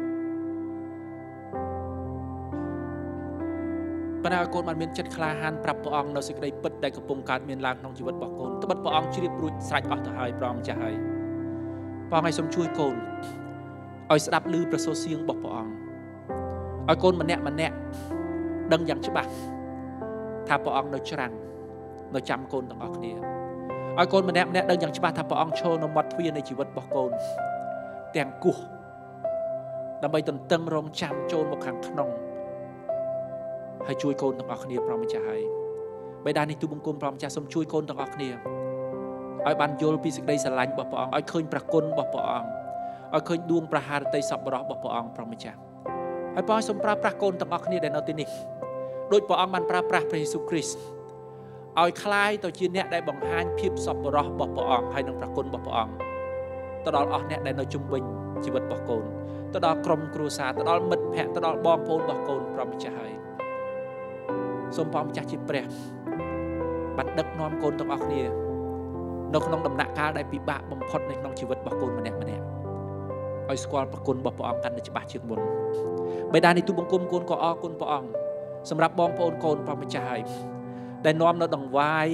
ប៉ុន្តែឲ្យកូនបានមានចិត្តក្លាហានប្រាប់ព្រះអង្គនៅសេចក្តីពិតដែលកំពុងកើតមានឡើងក្នុងជីវិតរបស់កូនត្បិតព្រះអង្គជ្រាបរួចស្រេចអស់ទៅហើយព្រះម្ចាស់ហើយព្រះអង្គឲ្យសូមជួយកូនឲ្យស្ដាប់ឮព្រះសូរសៀងរបស់ព្រះអង្គឲ្យកូនម្នាក់ដឹងយ៉ាងច្បាស់ថាព្រះអង្គនៅច្រាំងនៅចាំកូនទាំងអស់គ្នាឲ្យកូនម្នាក់ដឹងយ៉ាងច្បាស់ថាព្រះអង្គឈរនៅមាត់ទ្វារនៃជីវិតរបស់កូនទាំងគោះដើម្បីទន្ទឹងរង់ចាំចូលមកខាងក្នុងហើយជួយកូនទាំងអស់គ្នាព្រះម្ចាស់ហើយបិតានៃទូបង្គំព្រះម្ចាស់សូមជួយកូនទាំងអស់គ្នាឲ្យបានយល់ពីសេចក្តីស្រឡាញ់របស់ព្រះអង្គឲ្យឃើញព្រះគុណរបស់ព្រះអង្គឲ្យឃើញដួងព្រះハរតីសប្បុរសរបស់ព្រះអង្គព្រះម្ចាស់ហើយព្រះអង្គសូមប្រើប្រាស់កូនទាំងអស់គ្នាដែលនៅទីនេះដោយព្រះអង្គបានប្រើប្រាស់ព្រះយេស៊ូវគ្រីស្ទឲ្យคล้ายទៅជាអ្នកដែលបង្ហាញភាពសប្បុរសរបស់ព្រះអង្គហើយនឹងព្រះគុណរបស់ព្រះអង្គទៅដល់អស់អ្នកដែលនៅជុំវិញជីវិតរបស់កូនទៅដល់ក្រុមគ្រួសារទៅដល់មិត្តភ័ក្តិទៅដល់បងប្អូនរបស់កូនព្រះម្ចាស់ហើយសូមព្រះម្ចាស់ជាព្រះបានដឹកនាំកូនទាំងអស់គ្នានៅក្នុងដំណាក់កាលដែលពិបាកបំផុតនៅក្នុងជីវិតរបស់កូនម្នាក់ឲ្យស្គាល់ព្រះគុណរបស់ព្រះអង្គកាន់តែច្បាស់ជាងមុនបិតានៃទូបង្គំកូនក៏អរគុណព្រះអង្គសម្រាប់បងប្អូនកូនព្រះម្ចាស់ហើយដែលនាំនៅដង្វាយ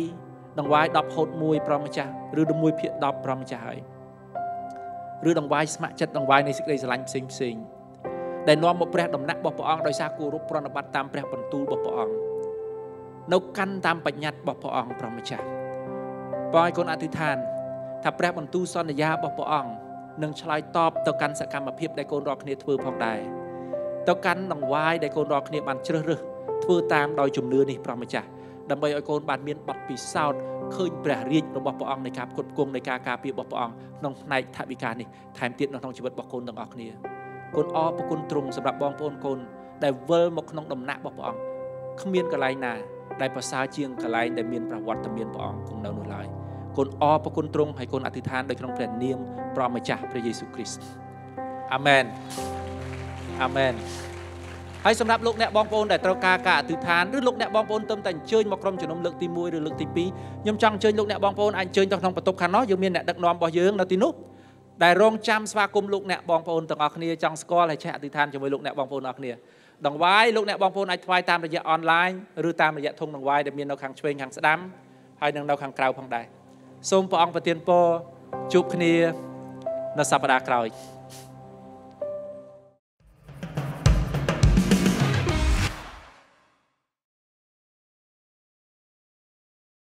10ហូត1ព្រះម្ចាស់ឬ11ភាគ10ព្រះម្ចាស់ហើយឬដង្វាយស្ម័គ្រចិត្តដង្វាយនៃសេចក្តីស្រឡាញ់ផ្សេងដែលនាំមកព្រះដំណាក់របស់ព្រះអង្គដោយសារគោរពប្រណិប័តតាមព្រះបន្ទូលរបស់ព្រះអង្គនៅកាន់តាមបញ្ញត្តិរបស់ព្រះអង្គព្រះម្ចាស់បងឲ្យកូនអធិដ្ឋានថាព្រះបន្ទូលសន្យារបស់ព្រះអង្គនឹងឆ្លើយតបទៅកាន់សកម្មភាពដែលកូនរាល់គ្នាធ្វើផងដែរទៅកាន់ដង្វាយដែលកូនរាល់គ្នាបានជ្រើសរើសធ្វើតាមដោយជំនឿនេះព្រះម្ចាស់ដើម្បីឲ្យកូនបានមានបទពិសោធន៍ឃើញព្រះរាជរបស់ព្រះអង្គនៃការផ្គត់ផ្គង់នៃការការពាររបស់ព្រះអង្គក្នុងផ្នែកថវិកានេះថែមទៀតនៅក្នុងជីវិតរបស់កូនទាំងអស់គ្នាកូនអរព្រគុណទ្រង់សម្រាប់បងប្អូនកូនដែលវិលមកក្នុងដំណាក់របស់ព្រះអង្គគ្មានកន្លែងណាដែលប្រសើរជាងកន្លែងដែលមានប្រវត្តិមានព្រះអង្គគង់នៅនោះឡើយកូនអរព្រគុណទ្រង់ហើយកូនអធិដ្ឋានដោយក្នុងព្រះនាមព្រះម្ចាស់ព្រះយេស៊ូវគ្រីស្ទអាមែនអាមែនហើយសម្រាប់លោកអ្នកបងប្អូនដែលត្រូវការការអធិដ្ឋានឬលោកអ្នកបងប្អូនតែអញ្ជើញមកក្រុមជំនុំលើកទី1ឬលើកទី2ខ្ញុំចង់អញ្ជើញលោកអ្នកបងប្អូនអាចអញ្ជើញទៅក្នុងបន្ទប់ខាងនោះយើងមានអ្នកដឹកនាំរបស់យើងនៅទីនោះដែលរងចាំស្វាគមន៍លោកអ្នកបងប្អូនទាំងអស់គ្នាចង់ស្គាល់ហើយចេះអធិដ្ឋានជាមួយលោកអ្នកបងប្អូនទាំងអស់គ្នាដង្វាយលោកអ្នកបងប្អូនអាចថ្វាយតាមរយៈអនឡាញឬតាមរយៈធុងដង្វាយដែលមាននៅខាងឆ្វេងខាងស្ដាំហើយនៅខាងក្រៅផងដែរសូមព្រះអង្គប្រទានពរជួបគ្នានៅសប្តាហ៍ក្រោយ